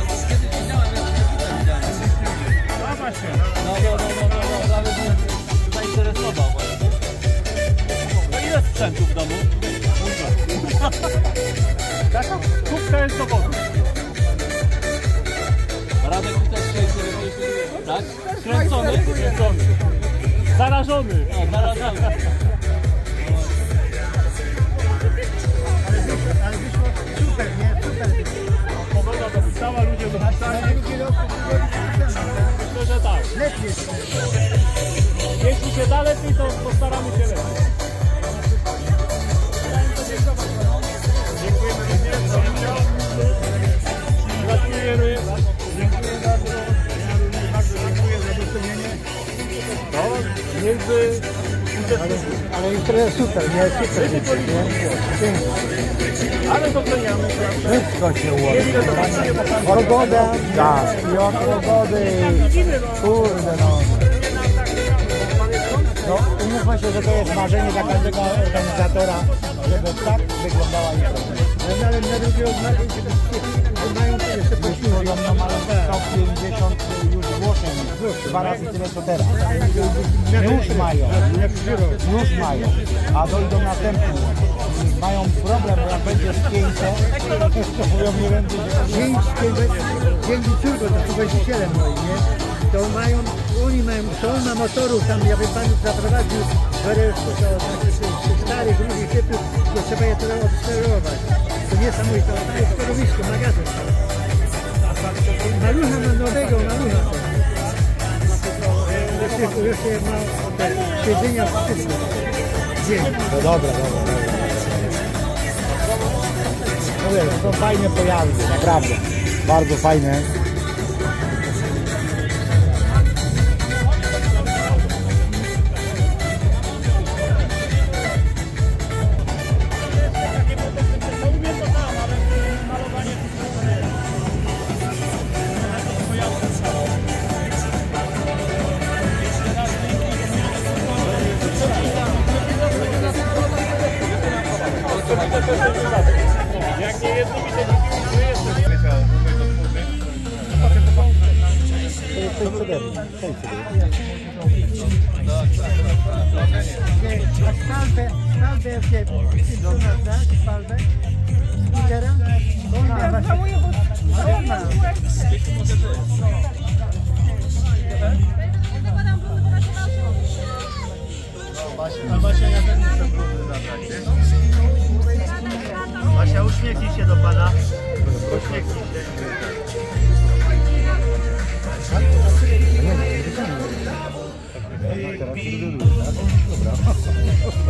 Speaker 4: No właśnie.
Speaker 7: No, no, no, no, no, no, nawet mnie zainteresował właśnie.
Speaker 4: No ile sprzętu w domu? Taka kubka jest do wody.
Speaker 7: Radek też się interesuje, tak? Kręcony?
Speaker 4: Kręcony. Zarażony.
Speaker 7: O, zarażony.
Speaker 9: Ale wyszło super, nie? Super.
Speaker 4: Pogoda dopisała, ludzie dopisali. Myślę, że tak.
Speaker 9: Lepiej.
Speaker 4: Jeśli się da lepiej, to postaramy się lepiej. Dziękujemy również. Gratulujemy. Dziękuję bardzo. Bardzo dziękuję za docenienie. No, między uczestnikami.
Speaker 9: Ale już trochę super, nie? Super.
Speaker 4: Ale doceniamy.
Speaker 9: Wszystko się ułoży.
Speaker 4: Jeśli to pasuje, to tam
Speaker 9: Pogoda, tak. I od pogody. Kurde no.
Speaker 1: No, umówmy się, że to jest marzenie dla każdego organizatora, żeby tak wyglądała impreza.
Speaker 9: No, ale na drugie odmawiam się, że mają jeszcze
Speaker 1: Już podobno mają sto pięćdziesiąt już zgłoszeń, dwa razy tyle co teraz. Już mają, już mają, a dojdą następni. Mają problem, bo jak będzie z pięćset, to mówią, nie będzie.
Speaker 9: dzięki córko, to chyba właścicielem moi, nie? To mają, oni mają tona motorów, tam ja bym panu zaprowadził do reszty, to znaczy starych, różnych typów, to trzeba je tyle odsterować. To niesamowite, to jest skorowisko, magazyn. Malucha ma nowego, malucha. Jeszcze, jeszcze ma te siedzenia wszystko. Dzień.
Speaker 1: No dobra, dobra, dobra. No wiesz, są fajne pojazdy, naprawdę, bardzo fajne.
Speaker 4: Jak nie jednym i to drugim, to jeszcze.
Speaker 1: To jest przede mną, przejdź sobie.
Speaker 9: A spalbę, spalbę jak się do nas da, spalbę, lidera, ona właśnie, ona.
Speaker 4: A Basia, ja też muszę brudy zabrać, nie? Basia, uśmiechnij się do pana. Uśmiechnij się.
Speaker 1: Teraz